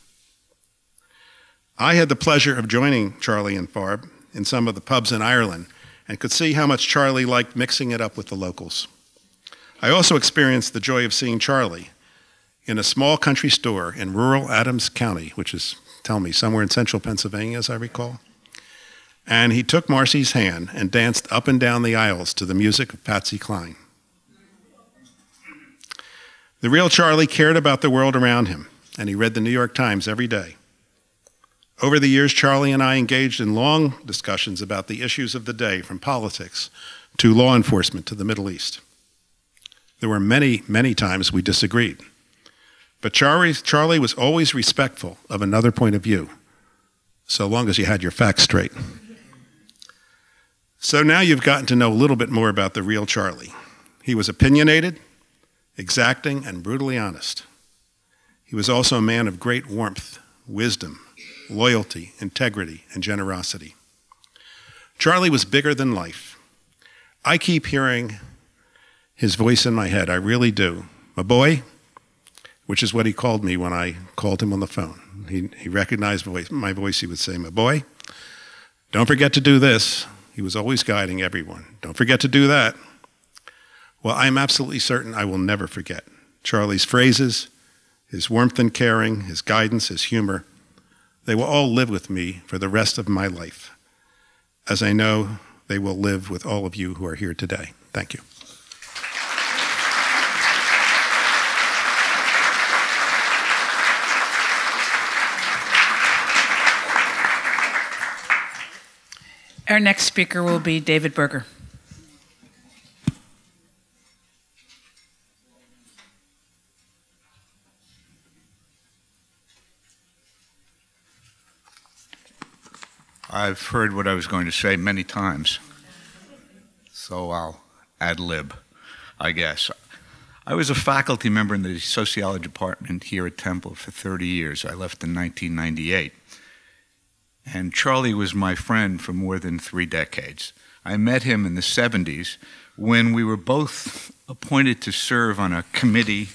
I had the pleasure of joining Charlie and Farb in some of the pubs in Ireland and could see how much Charlie liked mixing it up with the locals. I also experienced the joy of seeing Charlie in a small country store in rural Adams County, which is, tell me, somewhere in central Pennsylvania, as I recall. And he took Marcy's hand and danced up and down the aisles to the music of Patsy Cline. The real Charlie cared about the world around him, and he read the New York Times every day. Over the years, Charlie and I engaged in long discussions about the issues of the day, from politics to law enforcement to the Middle East. There were many, many times we disagreed. But Charlie, Charlie was always respectful of another point of view, so long as you had your facts straight. So now you've gotten to know a little bit more about the real Charlie. He was opinionated, exacting, and brutally honest. He was also a man of great warmth, wisdom, loyalty, integrity, and generosity. Charlie was bigger than life. I keep hearing his voice in my head, I really do. "My boy," which is what he called me when I called him on the phone. He, he recognized voice, my voice. He would say, "My boy, don't forget to do this." He was always guiding everyone. "Don't forget to do that." Well, I'm absolutely certain I will never forget Charlie's phrases, his warmth and caring, his guidance, his humor. They will all live with me for the rest of my life, as I know they will live with all of you who are here today. Thank you. Our next speaker will be David Berger. I've heard what I was going to say many times, so I'll ad lib, I guess. I was a faculty member in the sociology department here at Temple for thirty years. I left in nineteen ninety-eight. And Charlie was my friend for more than three decades. I met him in the seventies when we were both appointed to serve on a committee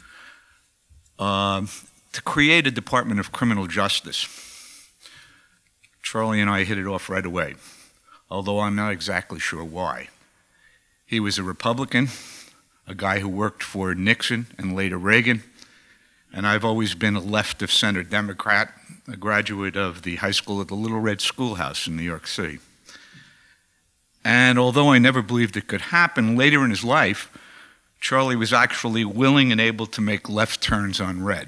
uh, to create a Department of Criminal Justice. Charlie and I hit it off right away, although I'm not exactly sure why. He was a Republican, a guy who worked for Nixon and later Reagan, and I've always been a left-of-center Democrat, a graduate of the high school at the Little Red Schoolhouse in New York City. And although I never believed it could happen, later in his life, Charlie was actually willing and able to make left turns on red.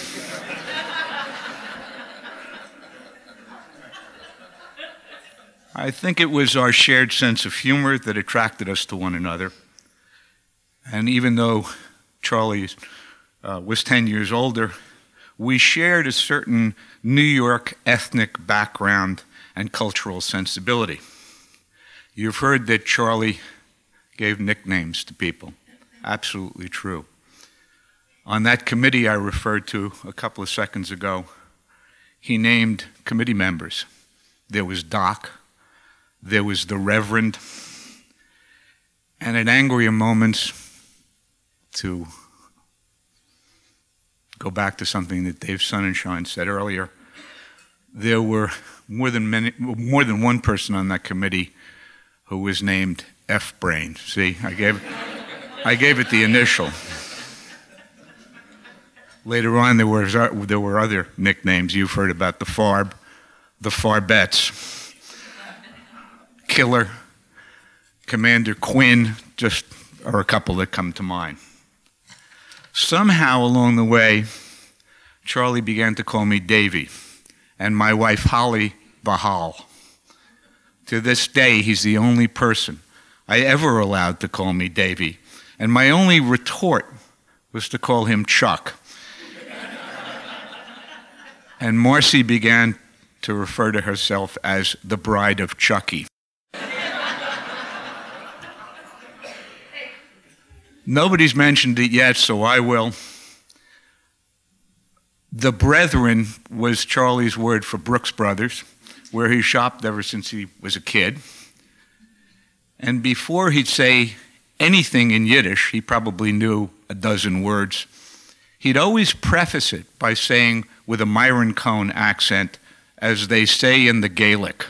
I think it was our shared sense of humor that attracted us to one another. And even though Charlie uh, was ten years older, we shared a certain New York ethnic background and cultural sensibility. You've heard that Charlie gave nicknames to people. Absolutely true. On that committee I referred to a couple of seconds ago, he named committee members. There was Doc, there was the Reverend, and at angrier moments, to go back to something that Dave Sonnenschein said earlier, there were more than many, more than one person on that committee who was named F-Brain. See, I gave, I gave it the initial. Later on, there were, there were other nicknames. You've heard about the Farb, the Farbettes, Killer, Commander Quinn, just are a couple that come to mind. Somehow along the way, Charlie began to call me Davy, and my wife Holly, Bahal. To this day, he's the only person I ever allowed to call me Davy, and my only retort was to call him Chuck. And Marcy began to refer to herself as the Bride of Chucky. Nobody's mentioned it yet, so I will. The Brethren was Charlie's word for Brooks Brothers, where he shopped ever since he was a kid. And before he'd say anything in Yiddish, he probably knew a dozen words. He'd always preface it by saying, with a Myron Cohn accent, as they say in the Gaelic.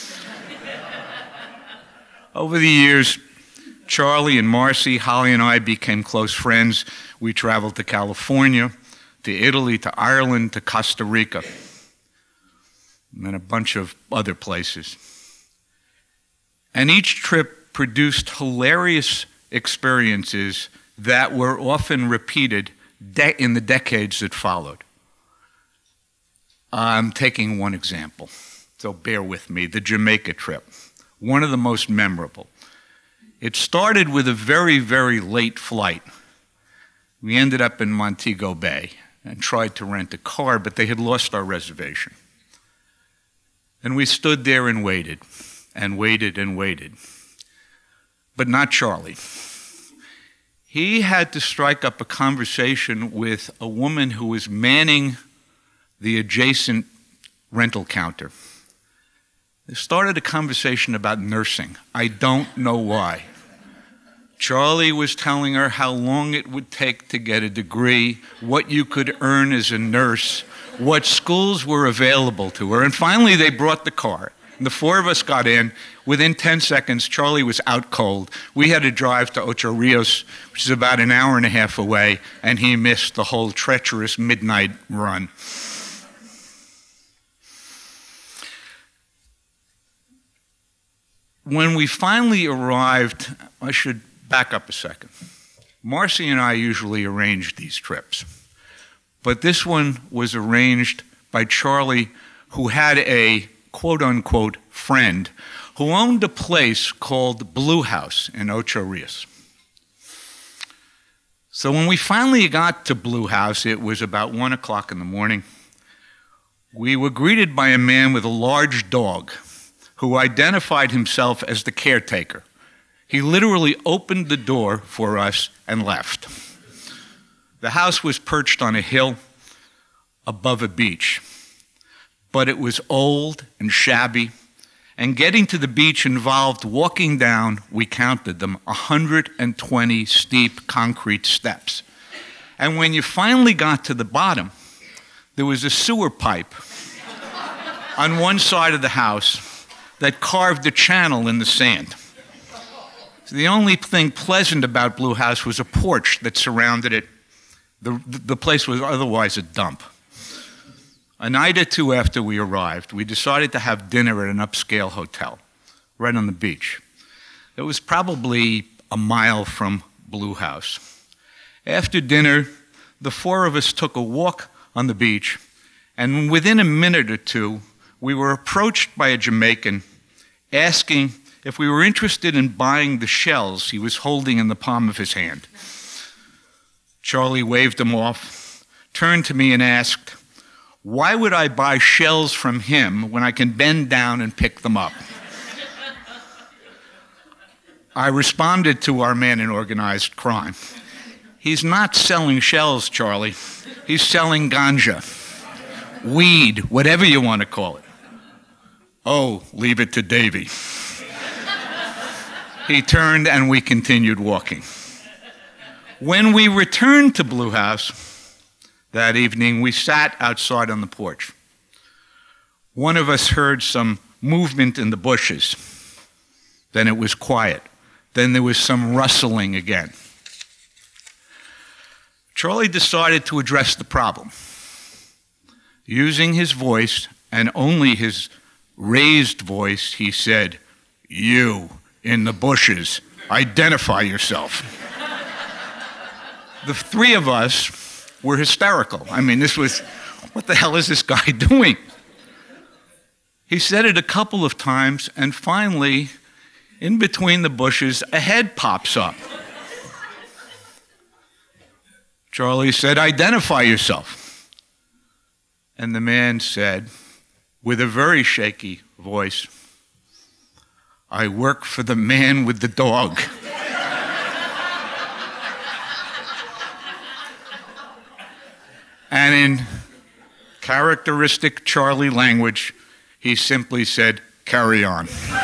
Over the years, Charlie and Marcy, Holly and I became close friends. We traveled to California, to Italy, to Ireland, to Costa Rica, and a bunch of other places. And each trip produced hilarious experiences that were often repeated in the decades that followed. I'm taking one example, so bear with me, the Jamaica trip, one of the most memorable. It started with a very, very late flight. We ended up in Montego Bay and tried to rent a car, but they had lost our reservation. And we stood there and waited, and waited and waited. But not Charlie. He had to strike up a conversation with a woman who was manning the adjacent rental counter. They started a conversation about nursing. I don't know why. Charlie was telling her how long it would take to get a degree, what you could earn as a nurse, what schools were available to her, and finally they brought the car. And the four of us got in. Within ten seconds, Charlie was out cold. We had to drive to Ocho Rios, which is about an hour and a half away, and he missed the whole treacherous midnight run. When we finally arrived, I should back up a second. Marcy and I usually arrange these trips, but this one was arranged by Charlie, who had a quote-unquote friend who owned a place called Blue House in Ocho Rios. So when we finally got to Blue House, it was about one o'clock in the morning. We were greeted by a man with a large dog who identified himself as the caretaker. He literally opened the door for us and left. The house was perched on a hill above a beach, but it was old and shabby, and getting to the beach involved walking down, we counted them, one hundred twenty steep concrete steps. And when you finally got to the bottom, there was a sewer pipe on one side of the house that carved a channel in the sand. So the only thing pleasant about Blue House was a porch that surrounded it. The, the place was otherwise a dump. A night or two after we arrived, we decided to have dinner at an upscale hotel right on the beach. It was probably a mile from Blue House. After dinner, the four of us took a walk on the beach, and within a minute or two, we were approached by a Jamaican asking if we were interested in buying the shells he was holding in the palm of his hand. Charlie waved him off, turned to me and asked, "Why would I buy shells from him when I can bend down and pick them up?" I responded to our man in organized crime. "He's not selling shells, Charlie. He's selling ganja, weed, whatever you want to call it." "Oh, leave it to Davy." He turned and we continued walking. When we returned to Blue House that evening, we sat outside on the porch. One of us heard some movement in the bushes. Then it was quiet. Then there was some rustling again. Charlie decided to address the problem. Using his voice, and only his raised voice, he said, "You in the bushes, identify yourself." The three of us were hysterical. I mean, this was, what the hell is this guy doing? He said it a couple of times, and finally, in between the bushes, a head pops up. Charlie said, "Identify yourself." And the man said, with a very shaky voice, "I work for the man with the dog." And in characteristic Charlie language, he simply said, "Carry on."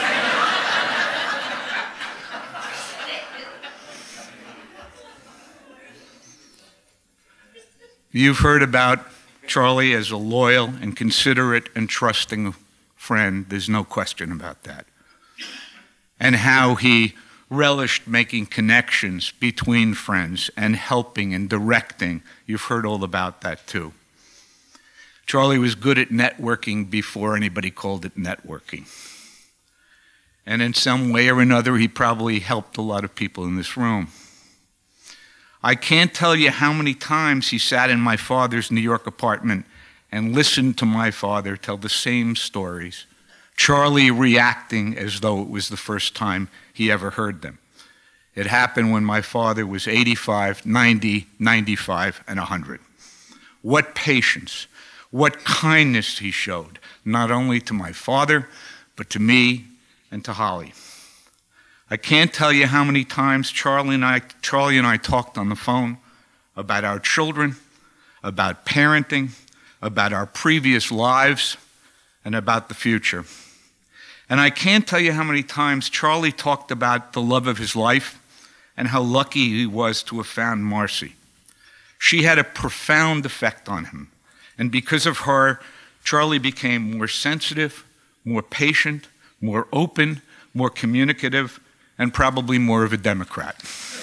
You've heard about Charlie as a loyal and considerate and trusting friend. There's no question about that. And how he relished making connections between friends and helping and directing. You've heard all about that too. Charlie was good at networking before anybody called it networking. And in some way or another, he probably helped a lot of people in this room. I can't tell you how many times he sat in my father's New York apartment and listened to my father tell the same stories, Charlie reacting as though it was the first time he ever heard them. It happened when my father was eighty-five, ninety, ninety-five, and one hundred. What patience, what kindness he showed, not only to my father, but to me and to Holly. I can't tell you how many times Charlie and I, Charlie and I talked on the phone about our children, about parenting, about our previous lives, and about the future. And I can't tell you how many times Charlie talked about the love of his life and how lucky he was to have found Marcy. She had a profound effect on him. And because of her, Charlie became more sensitive, more patient, more open, more communicative, and probably more of a Democrat.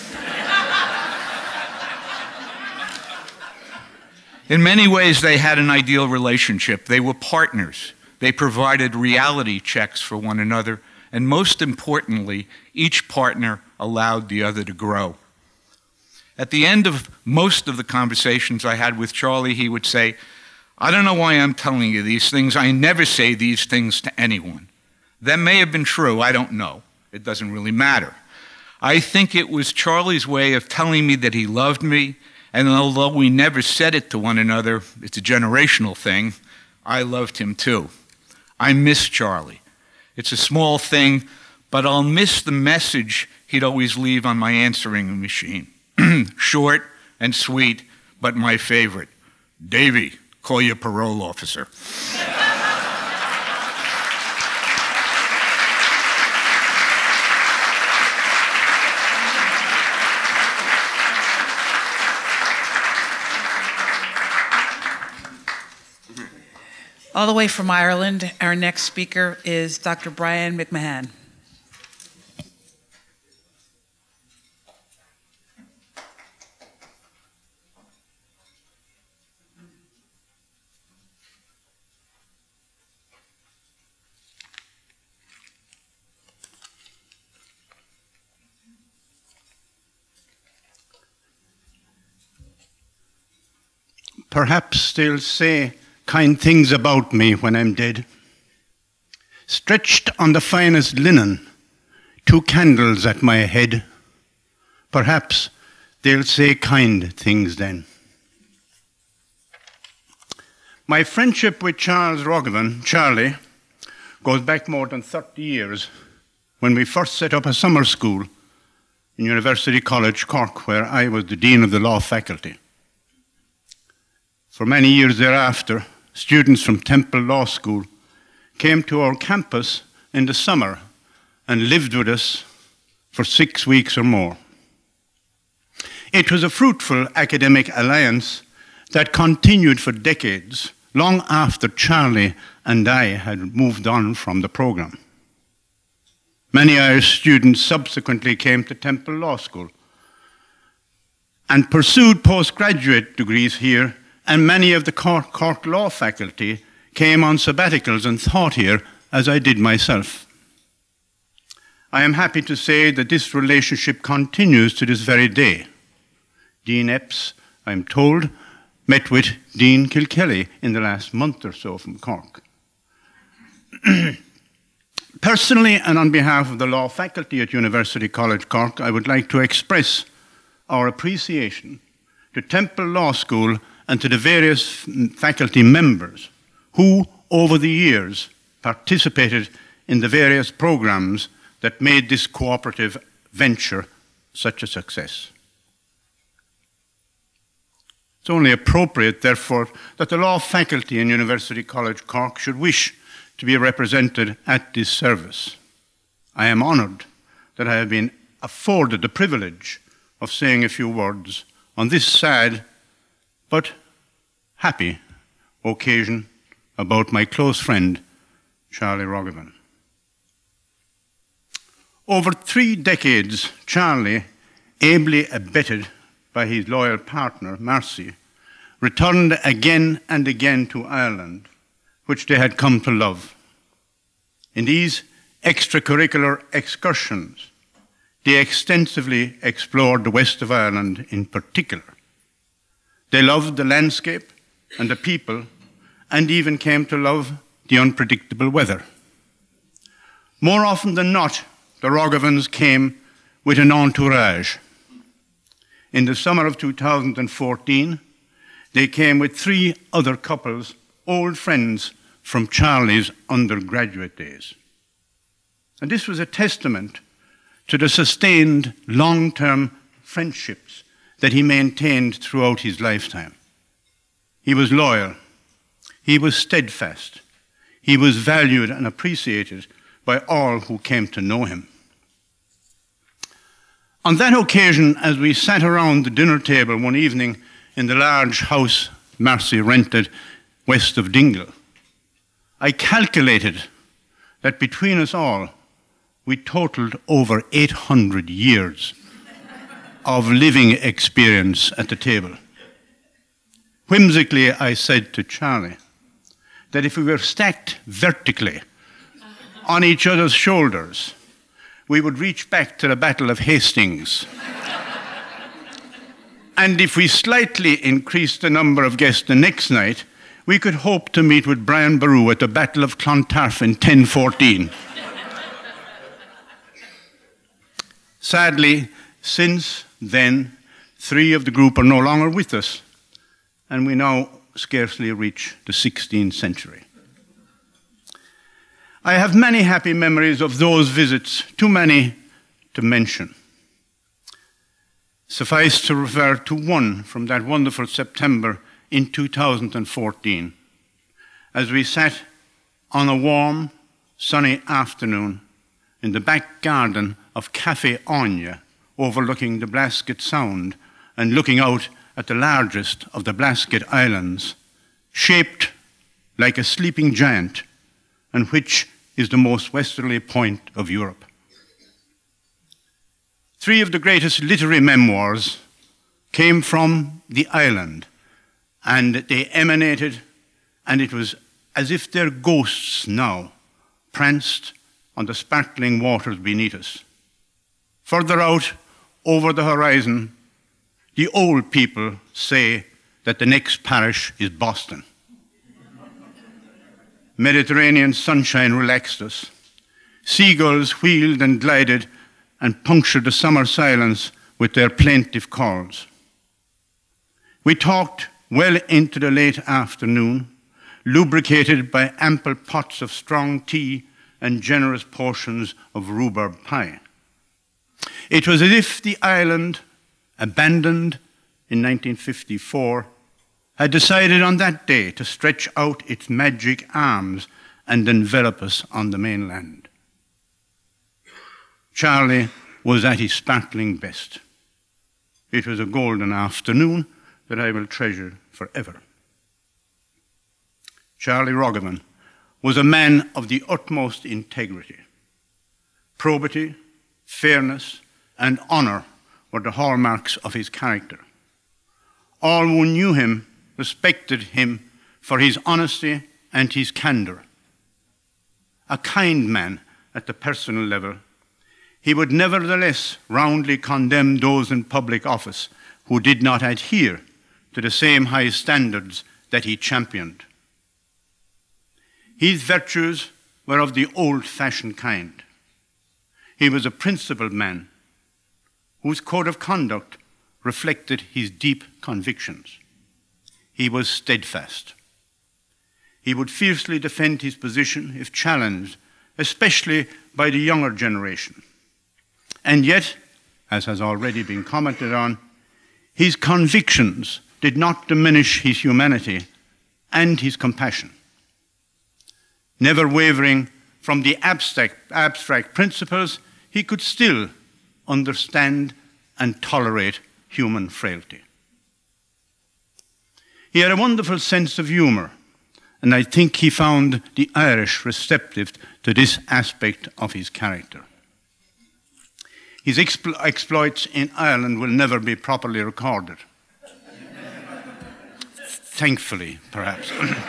In many ways, they had an ideal relationship. They were partners. They provided reality checks for one another, and most importantly, each partner allowed the other to grow. At the end of most of the conversations I had with Charlie, he would say, "I don't know why I'm telling you these things. I never say these things to anyone. That may have been true, I don't know. It doesn't really matter. I think it was Charlie's way of telling me that he loved me, and although we never said it to one another, it's a generational thing, I loved him too. I miss Charlie. It's a small thing, but I'll miss the message he'd always leave on my answering machine. Short and sweet, but my favorite. Davy, call your parole officer. All the way from Ireland, our next speaker is Doctor Brian McMahon. Perhaps they'll say kind things about me when I'm dead. Stretched on the finest linen, two candles at my head. Perhaps they'll say kind things then. My friendship with Charles Rogovin, Charlie, goes back more than thirty years, when we first set up a summer school in University College Cork, where I was the Dean of the Law Faculty. For many years thereafter, students from Temple Law School came to our campus in the summer and lived with us for six weeks or more. It was a fruitful academic alliance that continued for decades, long after Charlie and I had moved on from the program. Many Irish students subsequently came to Temple Law School and pursued postgraduate degrees here, and many of the Cork, Cork Law faculty came on sabbaticals and taught here, as I did myself. I am happy to say that this relationship continues to this very day. Dean Epps, I'm told, met with Dean Kilkelly in the last month or so from Cork. Personally, and on behalf of the law faculty at University College Cork, I would like to express our appreciation to Temple Law School and to the various faculty members who, over the years, participated in the various programs that made this cooperative venture such a success. It's only appropriate, therefore, that the law faculty in University College Cork should wish to be represented at this service. I am honoured that I have been afforded the privilege of saying a few words on this sad but happy occasion about my close friend, Charlie Rogovin. Over three decades, Charlie, ably abetted by his loyal partner, Marcy, returned again and again to Ireland, which they had come to love. In these extracurricular excursions, they extensively explored the west of Ireland in particular. They loved the landscape and the people, and even came to love the unpredictable weather. More often than not, the Rogovins came with an entourage. In the summer of two thousand fourteen, they came with three other couples, old friends from Charlie's undergraduate days. And this was a testament to the sustained long-term friendships that he maintained throughout his lifetime. He was loyal, he was steadfast, he was valued and appreciated by all who came to know him. On that occasion, as we sat around the dinner table one evening in the large house Marcy rented west of Dingle, I calculated that between us all, we totaled over eight hundred years of living experience at the table. Whimsically, I said to Charlie that if we were stacked vertically on each other's shoulders, we would reach back to the Battle of Hastings. And if we slightly increased the number of guests the next night, we could hope to meet with Brian Boru at the Battle of Clontarf in ten fourteen. Sadly, since then, three of the group are no longer with us, and we now scarcely reach the sixteenth century. I have many happy memories of those visits, too many to mention. Suffice to refer to one from that wonderful September in two thousand fourteen, as we sat on a warm, sunny afternoon in the back garden of Café Anya, overlooking the Blasket Sound and looking out at the largest of the Blasket Islands, shaped like a sleeping giant, and which is the most westerly point of Europe. Three of the greatest literary memoirs came from the island, and they emanated, and it was as if their ghosts now pranced on the sparkling waters beneath us. Further out, over the horizon, the old people say that the next parish is Boston. Mediterranean sunshine relaxed us. Seagulls wheeled and glided and punctured the summer silence with their plaintive calls. We talked well into the late afternoon, lubricated by ample pots of strong tea and generous portions of rhubarb pie. It was as if the island, abandoned in nineteen fifty-four, had decided on that day to stretch out its magic arms and envelop us on the mainland. Charlie was at his sparkling best. It was a golden afternoon that I will treasure forever. Charlie Rogovin was a man of the utmost integrity. Probity, fairness, and honor were the hallmarks of his character. All who knew him respected him for his honesty and his candor. A kind man at the personal level, he would nevertheless roundly condemn those in public office who did not adhere to the same high standards that he championed. His virtues were of the old-fashioned kind. He was a principled man whose code of conduct reflected his deep convictions. He was steadfast. He would fiercely defend his position if challenged, especially by the younger generation. And yet, as has already been commented on, his convictions did not diminish his humanity and his compassion. Never wavering from the abstract, abstract principles, he could still understand and tolerate human frailty. He had a wonderful sense of humor, and I think he found the Irish receptive to this aspect of his character. His explo- exploits in Ireland will never be properly recorded. Thankfully, perhaps.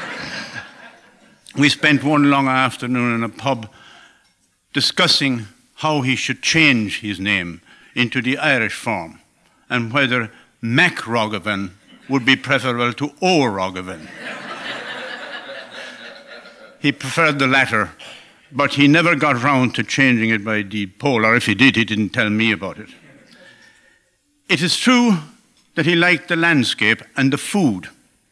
We spent one long afternoon in a pub discussing how he should change his name into the Irish form and whether Mac Rogovin would be preferable to O Rogovin. He preferred the latter, but he never got round to changing it by deed poll, or if he did, he didn't tell me about it. It is true that he liked the landscape and the food.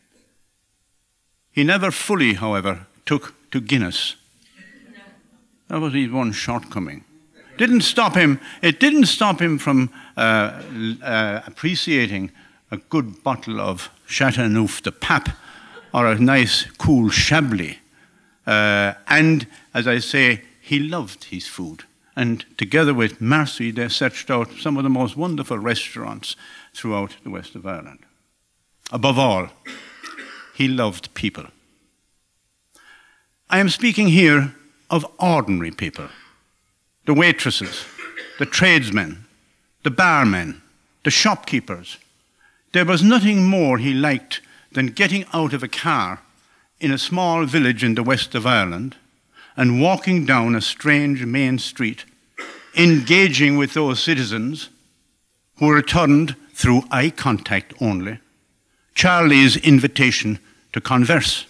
He never fully, however, took to Guinness. That was his one shortcoming. Didn't stop him, it didn't stop him from uh, uh, appreciating a good bottle of Chateauneuf de Pape or a nice cool Chablis. Uh, and, as I say, he loved his food. And together with Marcy, they searched out some of the most wonderful restaurants throughout the west of Ireland. Above all, he loved people. I am speaking here of ordinary people. The waitresses, the tradesmen, the barmen, the shopkeepers. There was nothing more he liked than getting out of a car in a small village in the west of Ireland and walking down a strange main street, engaging with those citizens who returned through eye contact only Charlie's invitation to converse,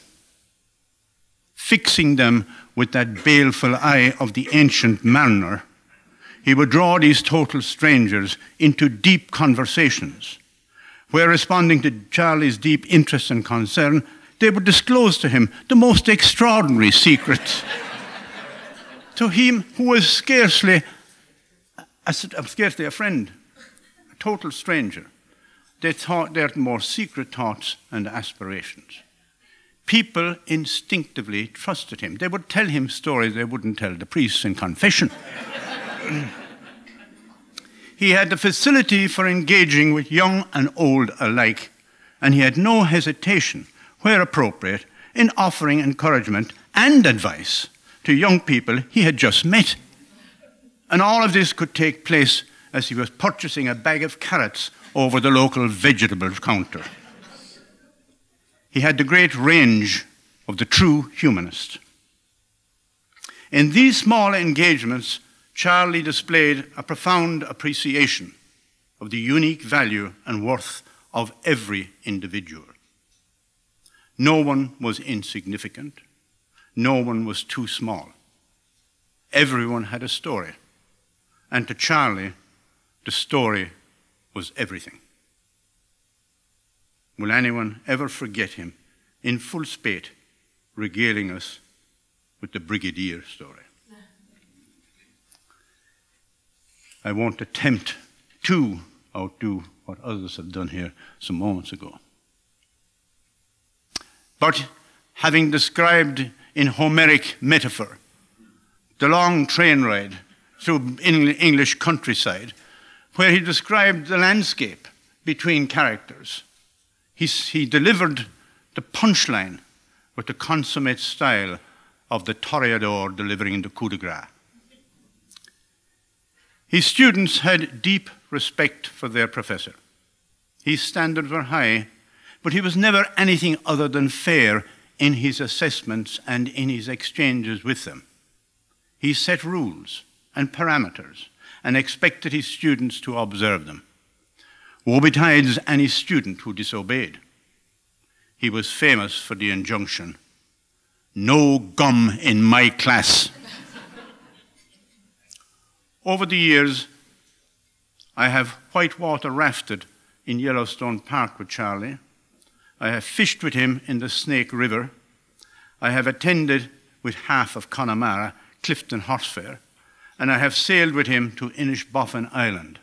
fixing them with that baleful eye of the ancient mariner. he would draw these total strangers into deep conversations, where, responding to Charlie's deep interest and concern, they would disclose to him the most extraordinary secrets. To him, who was scarcely a, scarcely a friend, a total stranger, they thought their more secret thoughts and aspirations. People instinctively trusted him. They would tell him stories they wouldn't tell the priests in confession. He had the facility for engaging with young and old alike, and he had no hesitation, where appropriate, in offering encouragement and advice to young people he had just met. And all of this could take place as he was purchasing a bag of carrots over the local vegetable counter. He had the great range of the true humanist. In these small engagements, Charlie displayed a profound appreciation of the unique value and worth of every individual. No one was insignificant. No one was too small. Everyone had a story. And to Charlie, the story was everything. Will anyone ever forget him in full spate regaling us with the Brigadier story? I won't attempt to outdo what others have done here some moments ago. But having described in Homeric metaphor the long train ride through English countryside, where he described the landscape between characters, he, he delivered the punchline with the consummate style of the toreador delivering the coup de grace. His students had deep respect for their professor. His standards were high, but he was never anything other than fair in his assessments and in his exchanges with them. He set rules and parameters and expected his students to observe them. Woe betides any student who disobeyed. He was famous for the injunction, "No gum in my class." Over the years, I have whitewater rafted in Yellowstone Park with Charlie. I have fished with him in the Snake River. I have attended with half of Connemara Clifton Horse Fair, and I have sailed with him to Inishbofin Island.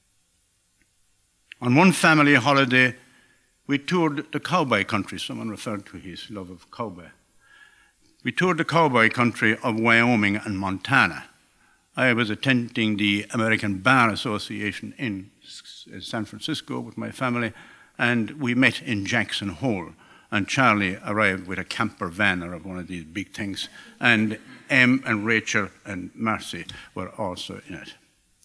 On one family holiday, we toured the cowboy country. Someone referred to his love of cowboy. We toured the cowboy country of Wyoming and Montana. I was attending the American Bar Association in San Francisco with my family, and we met in Jackson Hole. And Charlie arrived with a camper van or one of these big things, and Em and Rachel and Marcy were also in it.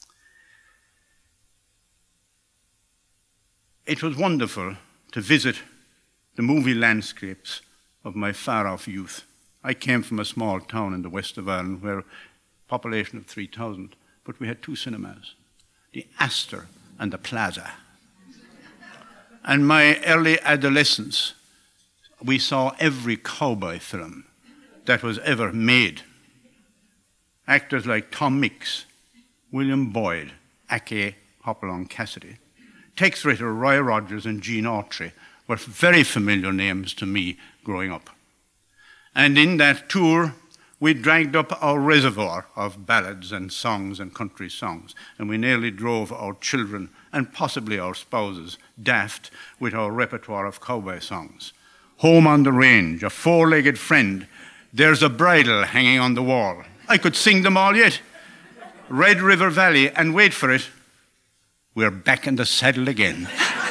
It was wonderful to visit the movie landscapes of my far-off youth. I came from a small town in the west of Ireland where population of three thousand, but we had two cinemas, the Astor and the Plaza. And my early adolescence, we saw every cowboy film that was ever made. Actors like Tom Mix, William Boyd, Ake Hopalong Cassidy, Tex Ritter, Roy Rogers, and Gene Autry were very familiar names to me growing up. And in that tour, we dragged up our reservoir of ballads and songs and country songs, and we nearly drove our children and possibly our spouses daft with our repertoire of cowboy songs. Home on the Range, A Four-Legged Friend, There's a Bridle Hanging on the Wall. I could sing them all yet. Red River Valley, and wait for it, we're back in the saddle again.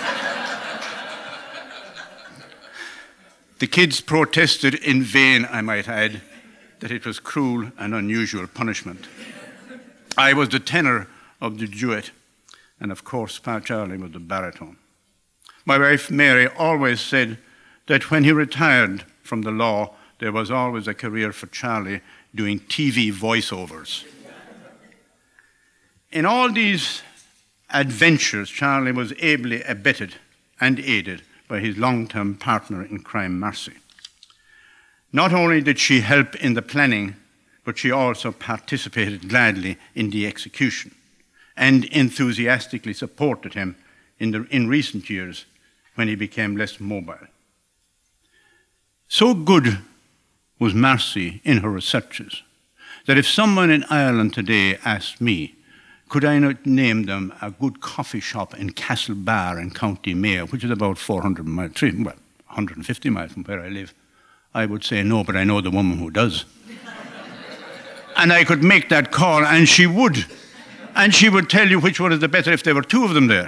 The kids protested in vain, I might add, that it was cruel and unusual punishment. I was the tenor of the duet, and of course, Pa Charlie was the baritone. My wife Mary always said that when he retired from the law, there was always a career for Charlie doing T V voiceovers. In all these adventures, Charlie was ably abetted and aided by his long-term partner in crime, Marcy. Not only did she help in the planning, but she also participated gladly in the execution and enthusiastically supported him in, the, in recent years when he became less mobile. So good was Marcy in her researches that if someone in Ireland today asked me, could I not name them a good coffee shop in Castlebar in County Mayo, which is about four hundred miles, three, well, one hundred fifty miles from where I live, I would say no, but I know the woman who does. And I could make that call, and she would. And she would tell you which one is the better if there were two of them there.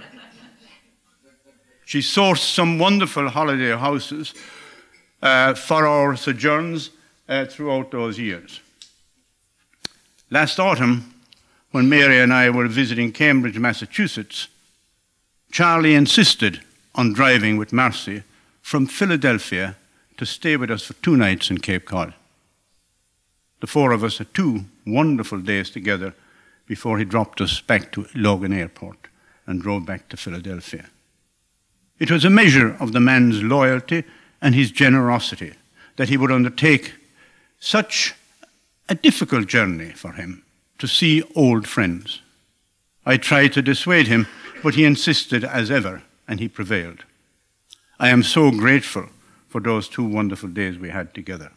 She sourced some wonderful holiday houses uh, for our sojourns uh, throughout those years. Last autumn, when Mary and I were visiting Cambridge, Massachusetts, Charlie insisted on driving with Marcy from Philadelphia to stay with us for two nights in Cape Cod. The four of us had two wonderful days together before he dropped us back to Logan Airport and drove back to Philadelphia. It was a measure of the man's loyalty and his generosity that he would undertake such a difficult journey for him to see old friends. I tried to dissuade him, but he insisted as ever, and he prevailed. I am so grateful for those two wonderful days we had together.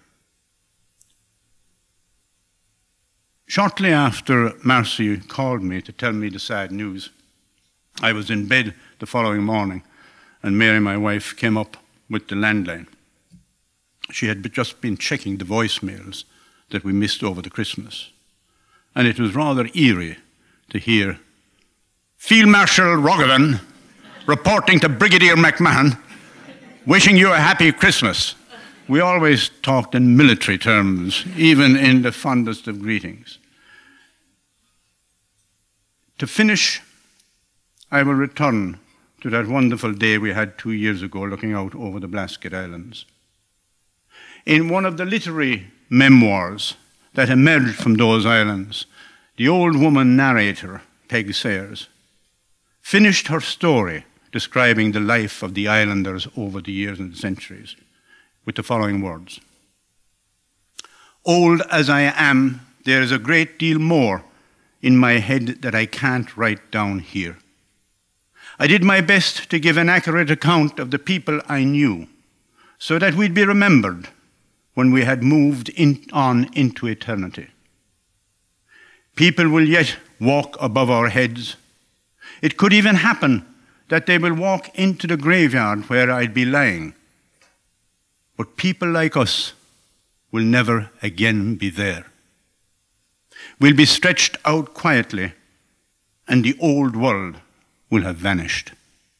Shortly after Marcy called me to tell me the sad news, I was in bed the following morning, and Mary, my wife, came up with the landline. She had just been checking the voicemails that we missed over the Christmas, and it was rather eerie to hear Field Marshal Rogovin reporting to Brigadier McMahon, wishing you a happy Christmas. We always talked in military terms, even in the fondest of greetings. To finish, I will return to that wonderful day we had two years ago looking out over the Blasket Islands. In one of the literary memoirs that emerged from those islands, the old woman narrator, Peg Sayers, finished her story describing the life of the islanders over the years and centuries with the following words. Old as I am, there is a great deal more in my head that I can't write down here. I did my best to give an accurate account of the people I knew so that we'd be remembered when we had moved in, on into eternity. People will yet walk above our heads. It could even happen that they will walk into the graveyard where I'd be lying. But people like us will never again be there. We'll be stretched out quietly, and the old world will have vanished.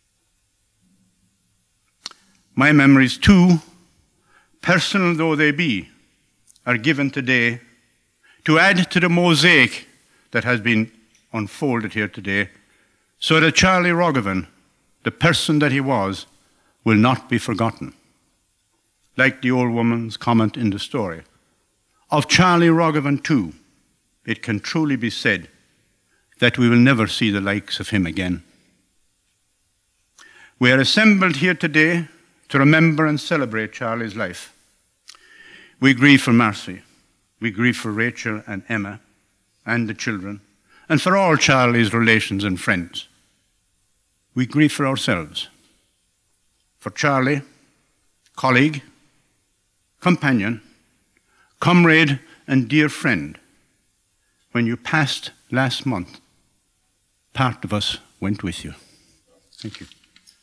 My memories, too, personal though they be, are given today to add to the mosaic that has been unfolded here today, so that Charlie Rogovin, the person that he was, will not be forgotten. Like the old woman's comment in the story, of Charlie Rogovin too, it can truly be said that we will never see the likes of him again. We are assembled here today to remember and celebrate Charlie's life. We grieve for Marcy, we grieve for Rachel and Emma and the children, and for all Charlie's relations and friends. We grieve for ourselves, for Charlie, colleague, companion, comrade, and dear friend. When you passed last month, part of us went with you. Thank you.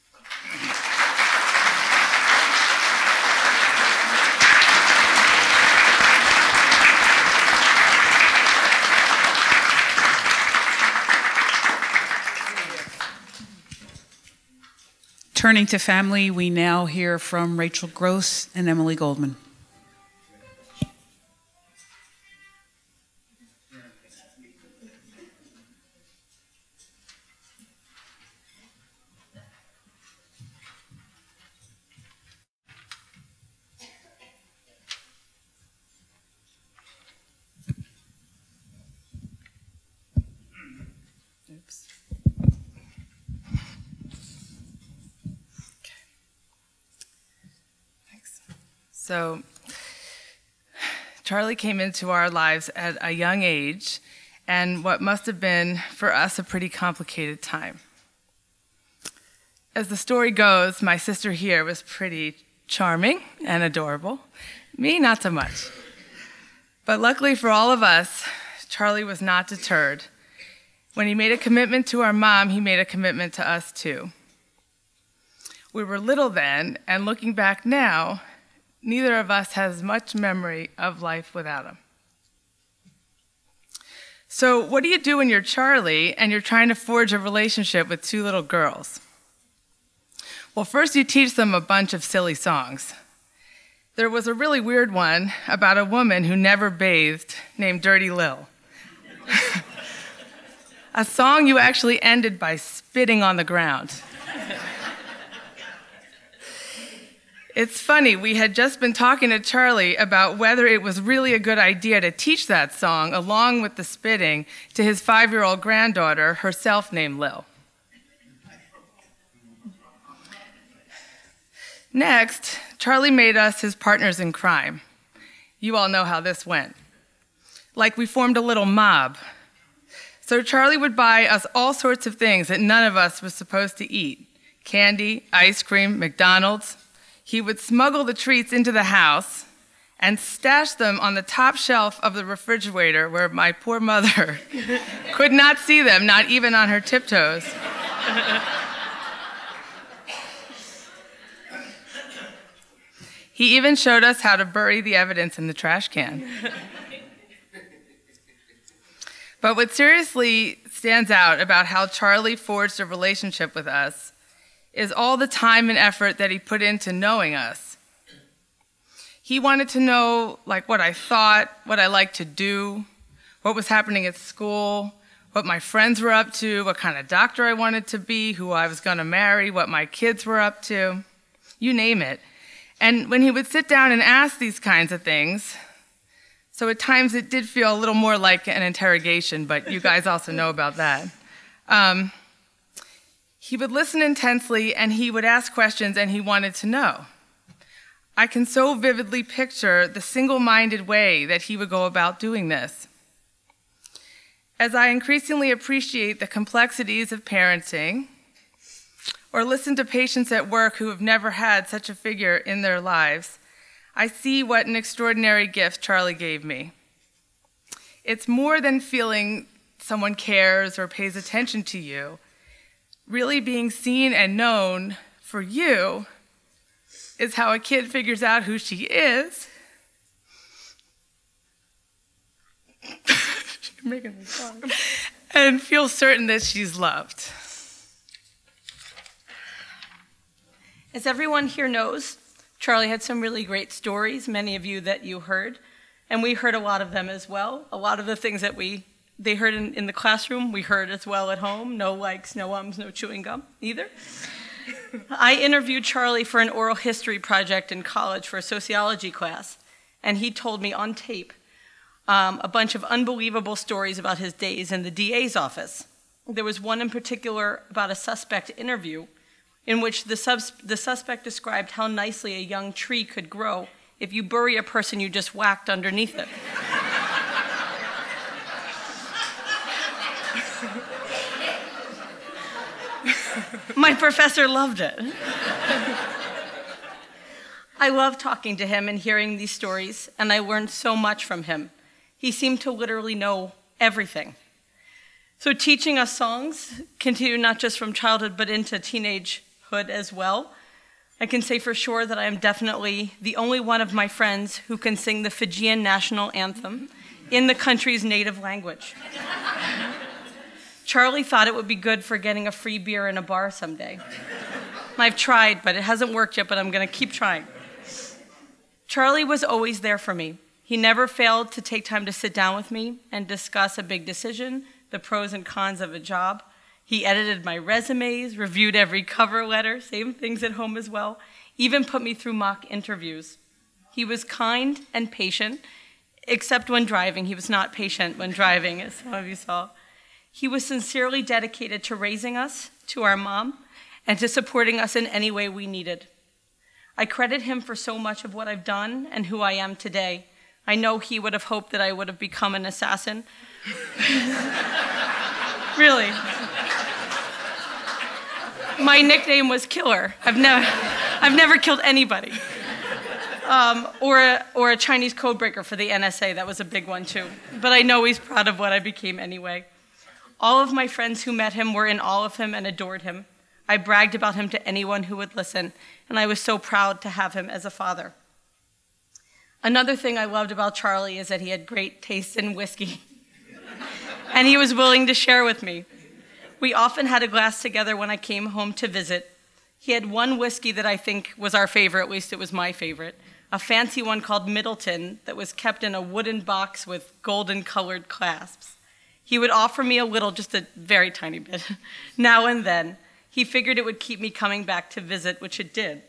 Turning to family, we now hear from Rachel Gross and Emily Goldman. So, Charlie came into our lives at a young age, and what must have been, for us, a pretty complicated time. As the story goes, my sister here was pretty charming and adorable. Me, not so much. But luckily for all of us, Charlie was not deterred. When he made a commitment to our mom, he made a commitment to us too. We were little then, and looking back now, neither of us has much memory of life without him. So what do you do when you're Charlie and you're trying to forge a relationship with two little girls? Well, first you teach them a bunch of silly songs. There was a really weird one about a woman who never bathed named Dirty Lil. A song you actually ended by spitting on the ground. It's funny, we had just been talking to Charlie about whether it was really a good idea to teach that song along with the spitting to his five-year-old granddaughter, herself named Lil. Next, Charlie made us his partners in crime. You all know how this went. Like we formed a little mob. So Charlie would buy us all sorts of things that none of us was supposed to eat. Candy, ice cream, McDonald's. He would smuggle the treats into the house and stash them on the top shelf of the refrigerator where my poor mother could not see them, not even on her tiptoes. He even showed us how to bury the evidence in the trash can. But what seriously stands out about how Charlie forged a relationship with us is all the time and effort that he put into knowing us. He wanted to know like what I thought, what I liked to do, what was happening at school, what my friends were up to, what kind of doctor I wanted to be, who I was going to marry, what my kids were up to, you name it. And when he would sit down and ask these kinds of things, so at times it did feel a little more like an interrogation, but you guys also know about that. Um, he would listen intensely and he would ask questions and he wanted to know. I can so vividly picture the single-minded way that he would go about doing this. As I increasingly appreciate the complexities of parenting, or listen to patients at work who have never had such a figure in their lives, I see what an extraordinary gift Charlie gave me. It's more than feeling someone cares or pays attention to you. Really being seen and known for you is how a kid figures out who she is. You're making me talk. And feels certain that she's loved. As everyone here knows, Charlie had some really great stories, many of you that you heard, and we heard a lot of them as well. A lot of the things that we they heard in, in the classroom, we heard as well at home. No likes, no ums, no chewing gum either. I interviewed Charlie for an oral history project in college for a sociology class, and he told me on tape um, a bunch of unbelievable stories about his days in the D A's office. There was one in particular about a suspect interview in which the, subs the suspect described how nicely a young tree could grow if you bury a person you just whacked underneath it. My professor loved it. I loved talking to him and hearing these stories, and I learned so much from him. He seemed to literally know everything. So teaching us songs continued not just from childhood, but into teenagehood as well. I can say for sure that I am definitely the only one of my friends who can sing the Fijian national anthem in the country's native language. Charlie thought it would be good for getting a free beer in a bar someday. I've tried, but it hasn't worked yet, but I'm going to keep trying. Charlie was always there for me. He never failed to take time to sit down with me and discuss a big decision, the pros and cons of a job. He edited my resumes, reviewed every cover letter, same things at home as well, even put me through mock interviews. He was kind and patient, except when driving. He was not patient when driving, as some of you saw. He was sincerely dedicated to raising us, to our mom, and to supporting us in any way we needed. I credit him for so much of what I've done and who I am today. I know he would have hoped that I would have become an assassin. Really. My nickname was Killer. I've never, I've never killed anybody. Um, or, a, or a Chinese codebreaker for the N S A. That was a big one, too. But I know he's proud of what I became anyway. All of my friends who met him were in awe of him and adored him. I bragged about him to anyone who would listen, and I was so proud to have him as a father. Another thing I loved about Charlie is that he had great taste in whiskey, and he was willing to share with me. We often had a glass together when I came home to visit. He had one whiskey that I think was our favorite, at least it was my favorite, a fancy one called Middleton that was kept in a wooden box with golden-colored clasps. He would offer me a little, just a very tiny bit, now and then. He figured it would keep me coming back to visit, which it did.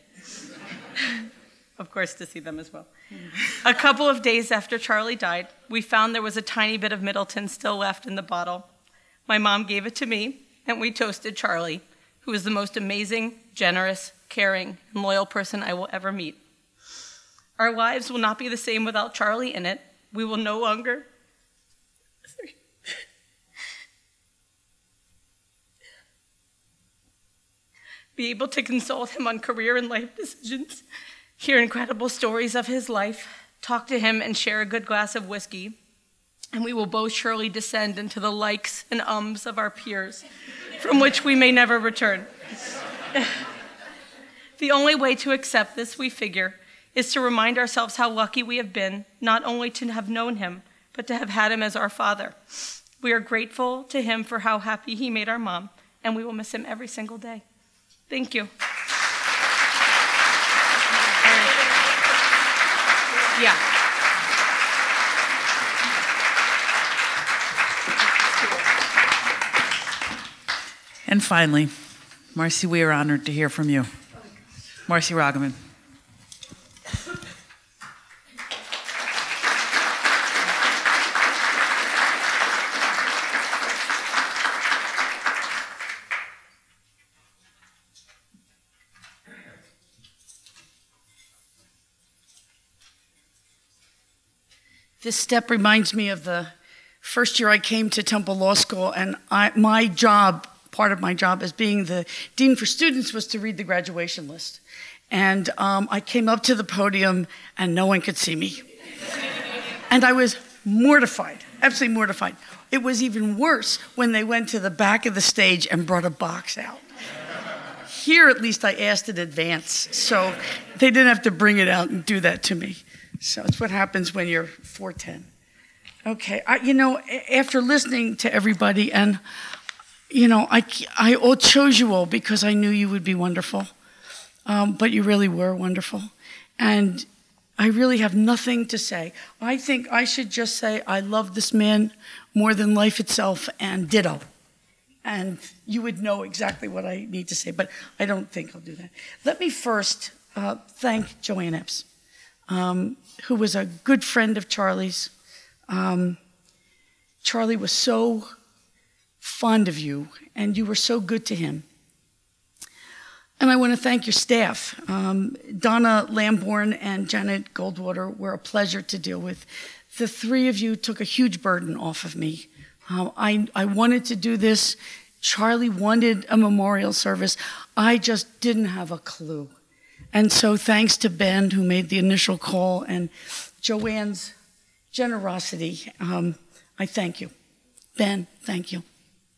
Of course, to see them as well. A couple of days after Charlie died, we found there was a tiny bit of Middleton still left in the bottle. My mom gave it to me, and we toasted Charlie, who is the most amazing, generous, caring, and loyal person I will ever meet. Our lives will not be the same without Charlie in it. We will no longer sorry. be able to consult him on career and life decisions, hear incredible stories of his life, talk to him, and share a good glass of whiskey. And we will both surely descend into the likes and ums of our peers, from which we may never return. The only way to accept this, we figure, is to remind ourselves how lucky we have been, not only to have known him, but to have had him as our father. We are grateful to him for how happy he made our mom, and we will miss him every single day. Thank you. Yeah. And finally, Marcy, we are honored to hear from you. Marcy Rogovin. This step reminds me of the first year I came to Temple Law School, and I, my job, part of my job as being the dean for students, was to read the graduation list. And um, I came up to the podium, and no one could see me. And I was mortified, absolutely mortified. It was even worse when they went to the back of the stage and brought a box out. Here, at least, I asked in advance, so they didn't have to bring it out and do that to me. So it's what happens when you're four ten. Okay, I, you know, after listening to everybody, and, you know, I, I all chose you all because I knew you would be wonderful. Um, but you really were wonderful. And I really have nothing to say. I think I should just say I love this man more than life itself, and ditto. And you would know exactly what I need to say, but I don't think I'll do that. Let me first uh, thank Joanne Epps, um, who was a good friend of Charlie's. Um, Charlie was so fond of you, and you were so good to him. And I want to thank your staff. Um, Donna Lamborn and Janet Goldwater were a pleasure to deal with. The three of you took a huge burden off of me. Uh, I, I wanted to do this. Charlie wanted a memorial service. I just didn't have a clue. And so thanks to Ben, who made the initial call, and Joanne's generosity, um, I thank you. Ben, thank you.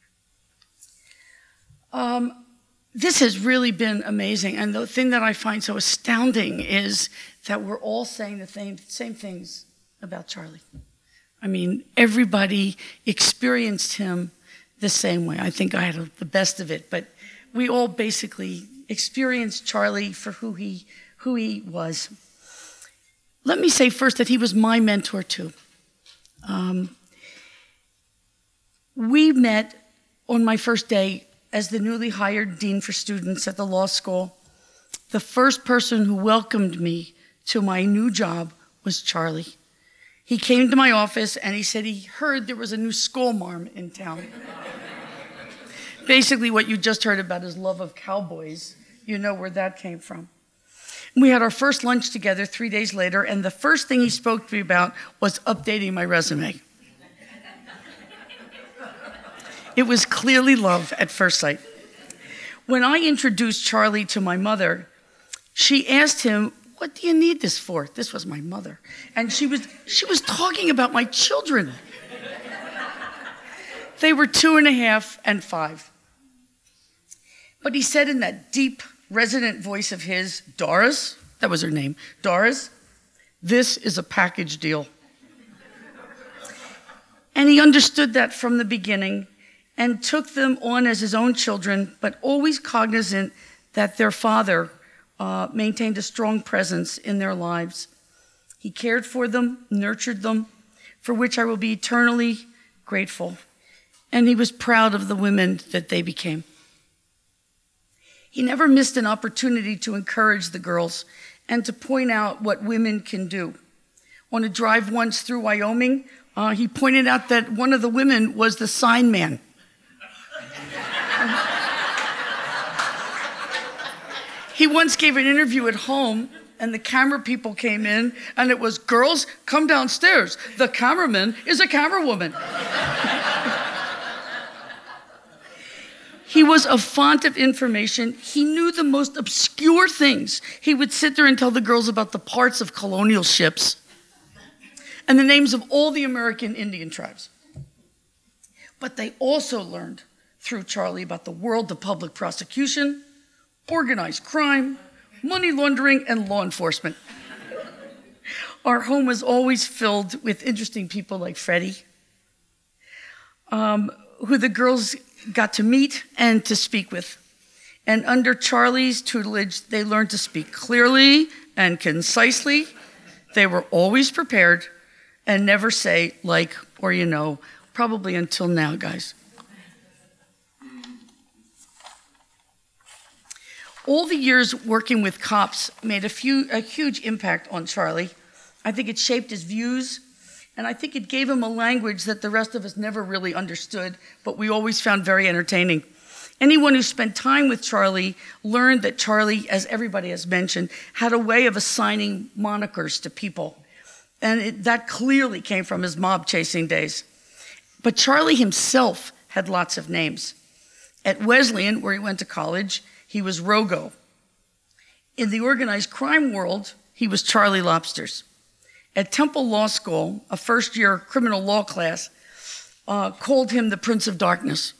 Um, This has really been amazing, and the thing that I find so astounding is that we're all saying the same, same things about Charlie. I mean, everybody experienced him the same way. I think I had a, the best of it, but we all basically experienced Charlie for who he, who he was. Let me say first that he was my mentor too. Um, we met on my first day as the newly hired dean for students at the law school. The first person who welcomed me to my new job was Charlie. He came to my office and he said he heard there was a new school marm in town. Basically what you just heard about his love of cowboys, you know where that came from. We had our first lunch together three days later, and the first thing he spoke to me about was updating my resume. It was clearly love at first sight. When I introduced Charlie to my mother, she asked him, "What do you need this for?" This was my mother. And she was, she was talking about my children. They were two and a half and five. But he said in that deep, resonant voice of his, "Doris," that was her name, "Doris, this is a package deal." And he understood that from the beginning and took them on as his own children, but always cognizant that their father uh, maintained a strong presence in their lives. He cared for them, nurtured them, for which I will be eternally grateful. And he was proud of the women that they became. He never missed an opportunity to encourage the girls and to point out what women can do. On a drive once through Wyoming, uh, he pointed out that one of the women was the sign man. He once gave an interview at home, and the camera people came in, and it was, "Girls, come downstairs. The cameraman is a camera woman." He was a font of information. He knew the most obscure things. He would sit there and tell the girls about the parts of colonial ships and the names of all the American Indian tribes. But they also learned through Charlie about the world of public prosecution, organized crime, money laundering, and law enforcement. Our home was always filled with interesting people like Freddie, um, who the girls got to meet and to speak with. And under Charlie's tutelage, they learned to speak clearly and concisely. They were always prepared and never say like or you know, probably until now, guys. All the years working with cops made a, few, a huge impact on Charlie. I think it shaped his views, and I think it gave him a language that the rest of us never really understood, but we always found very entertaining. Anyone who spent time with Charlie learned that Charlie, as everybody has mentioned, had a way of assigning monikers to people. And it, that clearly came from his mob chasing days. But Charlie himself had lots of names. At Wesleyan, where he went to college, he was Rogo. In the organized crime world, he was Charlie Lobsters. At Temple Law School, a first-year criminal law class uh, called him the Prince of Darkness.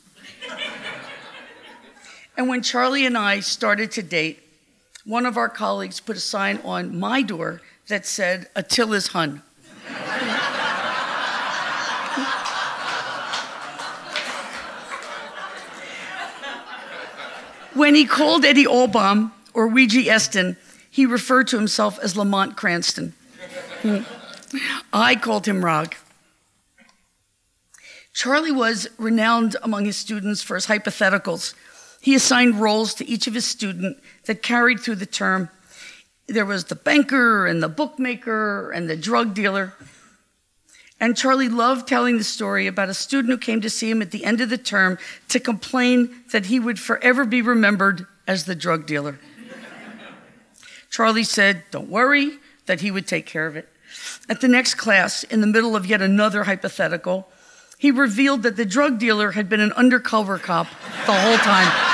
And when Charlie and I started to date, one of our colleagues put a sign on my door that said, "Attila's Hun." When he called Eddie Albaum or Ouija Eston, he referred to himself as Lamont Cranston. I called him Rog. Charlie was renowned among his students for his hypotheticals. He assigned roles to each of his students that carried through the term. There was the banker and the bookmaker and the drug dealer. And Charlie loved telling the story about a student who came to see him at the end of the term to complain that he would forever be remembered as the drug dealer. Charlie said, "Don't worry," that he would take care of it. At the next class, in the middle of yet another hypothetical, he revealed that the drug dealer had been an undercover cop the whole time.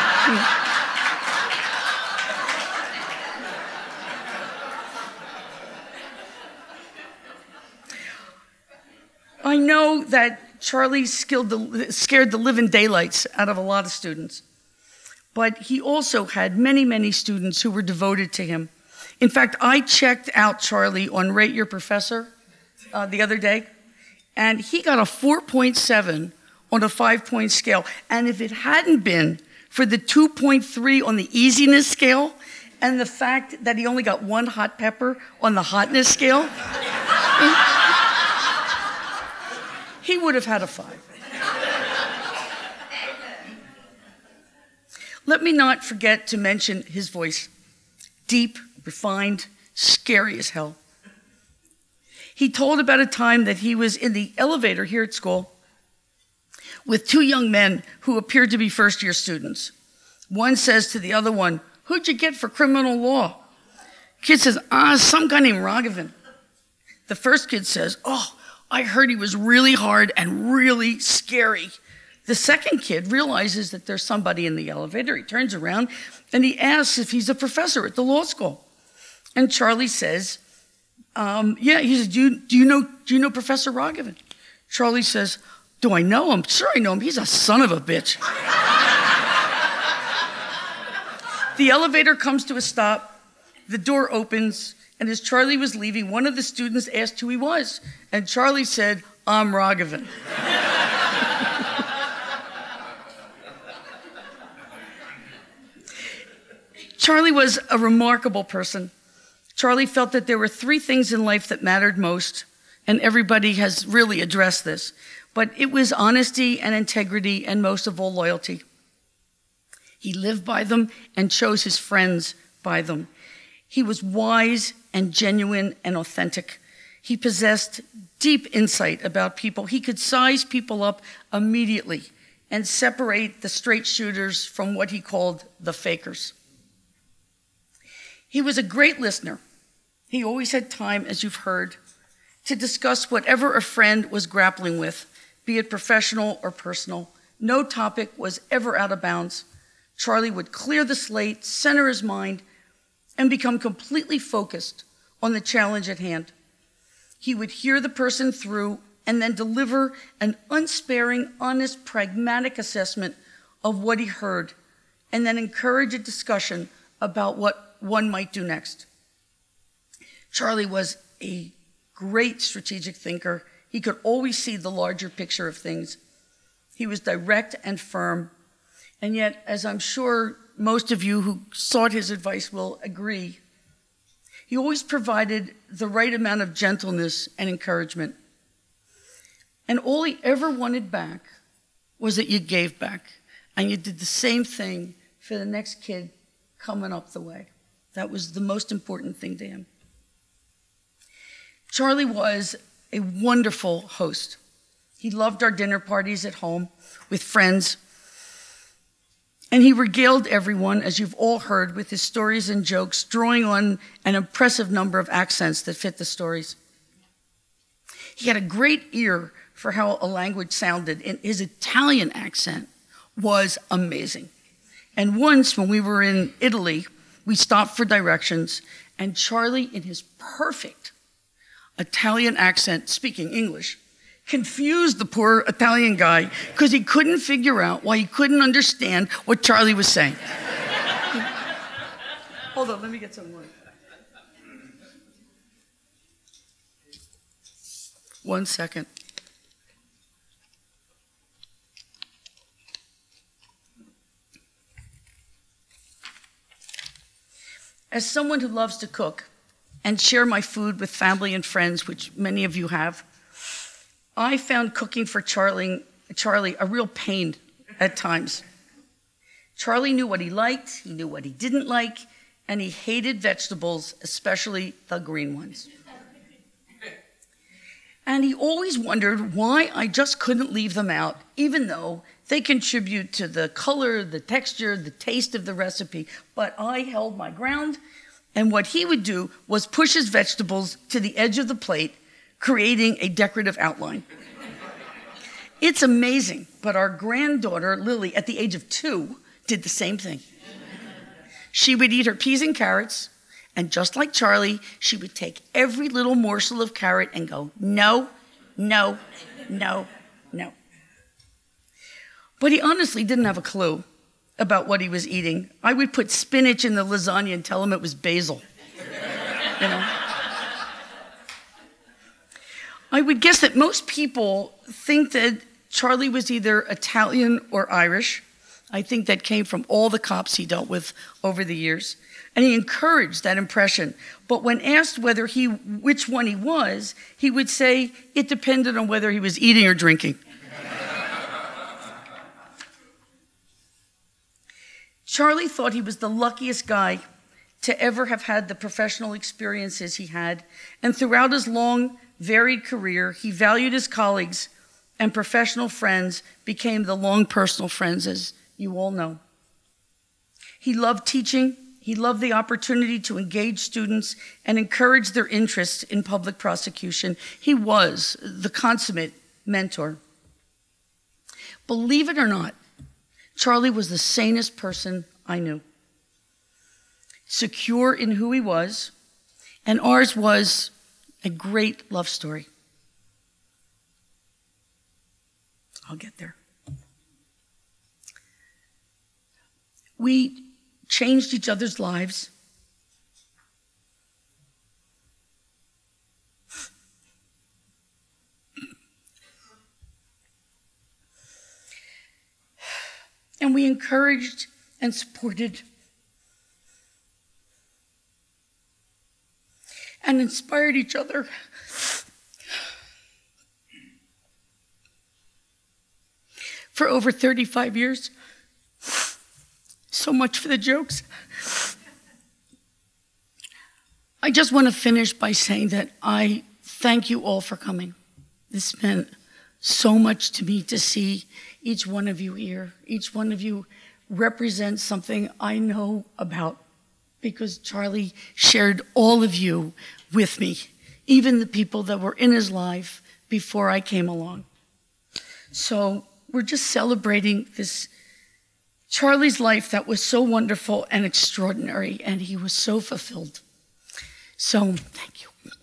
I know that Charlie scared the, scared the living daylights out of a lot of students, but he also had many, many students who were devoted to him. In fact, I checked out Charlie on Rate Your Professor uh, the other day, and he got a four point seven on a five-point scale. And if it hadn't been for the two point three on the easiness scale and the fact that he only got one hot pepper on the hotness scale, he would have had a five. Let me not forget to mention his voice. Deep, refined, scary as hell. He told about a time that he was in the elevator here at school with two young men who appeared to be first-year students. One says to the other one, "Who'd you get for criminal law?" Kid says, ah, some guy named Rogovin. The first kid says, oh, I heard he was really hard and really scary. The second kid realizes that there's somebody in the elevator. He turns around and he asks if he's a professor at the law school. And Charlie says, um, yeah, he says, do you, do, you know, do you know Professor Rogovin? Charlie says, do I know him? Sure I know him. He's a son of a bitch. The elevator comes to a stop. The door opens. And as Charlie was leaving, one of the students asked who he was. And Charlie said, I'm Rogovin. Charlie was a remarkable person. Charlie felt that there were three things in life that mattered most, and everybody has really addressed this. But it was honesty and integrity, and most of all, loyalty. He lived by them and chose his friends by them. He was wise and genuine and authentic. He possessed deep insight about people. He could size people up immediately and separate the straight shooters from what he called the fakers. He was a great listener. He always had time, as you've heard, to discuss whatever a friend was grappling with, be it professional or personal. No topic was ever out of bounds. Charlie would clear the slate, center his mind, and become completely focused on the challenge at hand. He would hear the person through and then deliver an unsparing, honest, pragmatic assessment of what he heard, and then encourage a discussion about what one might do next. Charlie was a great strategic thinker. He could always see the larger picture of things. He was direct and firm. And yet, as I'm sure most of you who sought his advice will agree, he always provided the right amount of gentleness and encouragement. And all he ever wanted back was that you gave back. And you did the same thing for the next kid coming up the way. That was the most important thing to him. Charlie was a wonderful host. He loved our dinner parties at home with friends. And he regaled everyone, as you've all heard, with his stories and jokes, drawing on an impressive number of accents that fit the stories. He had a great ear for how a language sounded, and his Italian accent was amazing. And once, when we were in Italy, we stopped for directions, and Charlie, in his perfect Italian accent, speaking English, confused the poor Italian guy because he couldn't figure out why he couldn't understand what Charlie was saying. Hold on, let me get some water. One second. As someone who loves to cook and share my food with family and friends, which many of you have, I found cooking for Charlie, Charlie a real pain at times. Charlie knew what he liked, he knew what he didn't like, and he hated vegetables, especially the green ones. And he always wondered why I just couldn't leave them out, even though they contribute to the color, the texture, the taste of the recipe. But I held my ground, and what he would do was push his vegetables to the edge of the plate, creating a decorative outline. It's amazing, but our granddaughter, Lily, at the age of two, did the same thing. She would eat her peas and carrots, and just like Charlie, she would take every little morsel of carrot and go, no, no, no, no. But he honestly didn't have a clue about what he was eating. I would put spinach in the lasagna and tell him it was basil, you know? I would guess that most people think that Charlie was either Italian or Irish. I think that came from all the cops he dealt with over the years. And he encouraged that impression. But when asked whether he, which one he was, he would say it depended on whether he was eating or drinking. Charlie thought he was the luckiest guy to ever have had the professional experiences he had. And throughout his long, varied career, he valued his colleagues, and professional friends became the long personal friends, as you all know. He loved teaching He loved the opportunity to engage students and encourage their interest in public prosecution. He was the consummate mentor. Believe it or not, Charlie was the sanest person I knew. Secure in who he was, and ours was a great love story. I'll get there. We changed each other's lives. And we encouraged and supported and inspired each other. For over thirty-five years. So much for the jokes. I just want to finish by saying that I thank you all for coming. This meant so much to me to see each one of you here. Each one of you represents something I know about, because Charlie shared all of you with me, even the people that were in his life before I came along. So we're just celebrating this Charlie's life that was so wonderful and extraordinary, and he was so fulfilled. So thank you.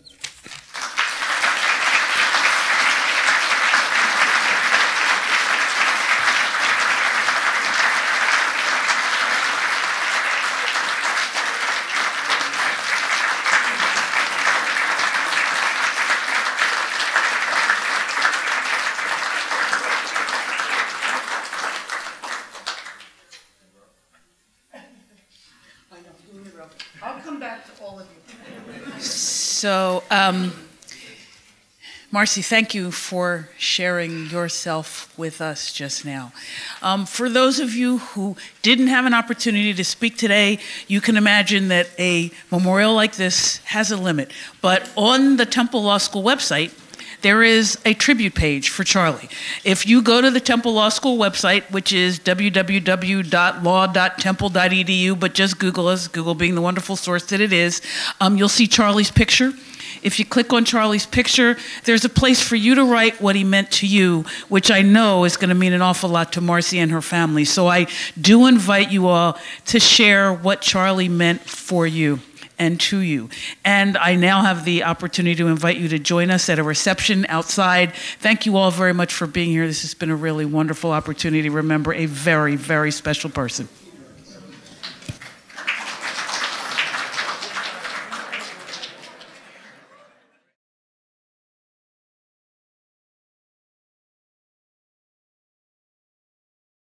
I'll come back to all of you. So, um, Marcy, thank you for sharing yourself with us just now. Um, for those of you who didn't have an opportunity to speak today, you can imagine that a memorial like this has a limit. But on the Temple Law School website, there is a tribute page for Charlie. If you go to the Temple Law School website, which is w w w dot law dot temple dot e d u, but just Google us, Google being the wonderful source that it is, um, you'll see Charlie's picture. If you click on Charlie's picture, there's a place for you to write what he meant to you, which I know is going to mean an awful lot to Marcy and her family. So I do invite you all to share what Charlie meant for you and to you. And I now have the opportunity to invite you to join us at a reception outside. Thank you all very much for being here. This has been a really wonderful opportunity to remember a very, very special person.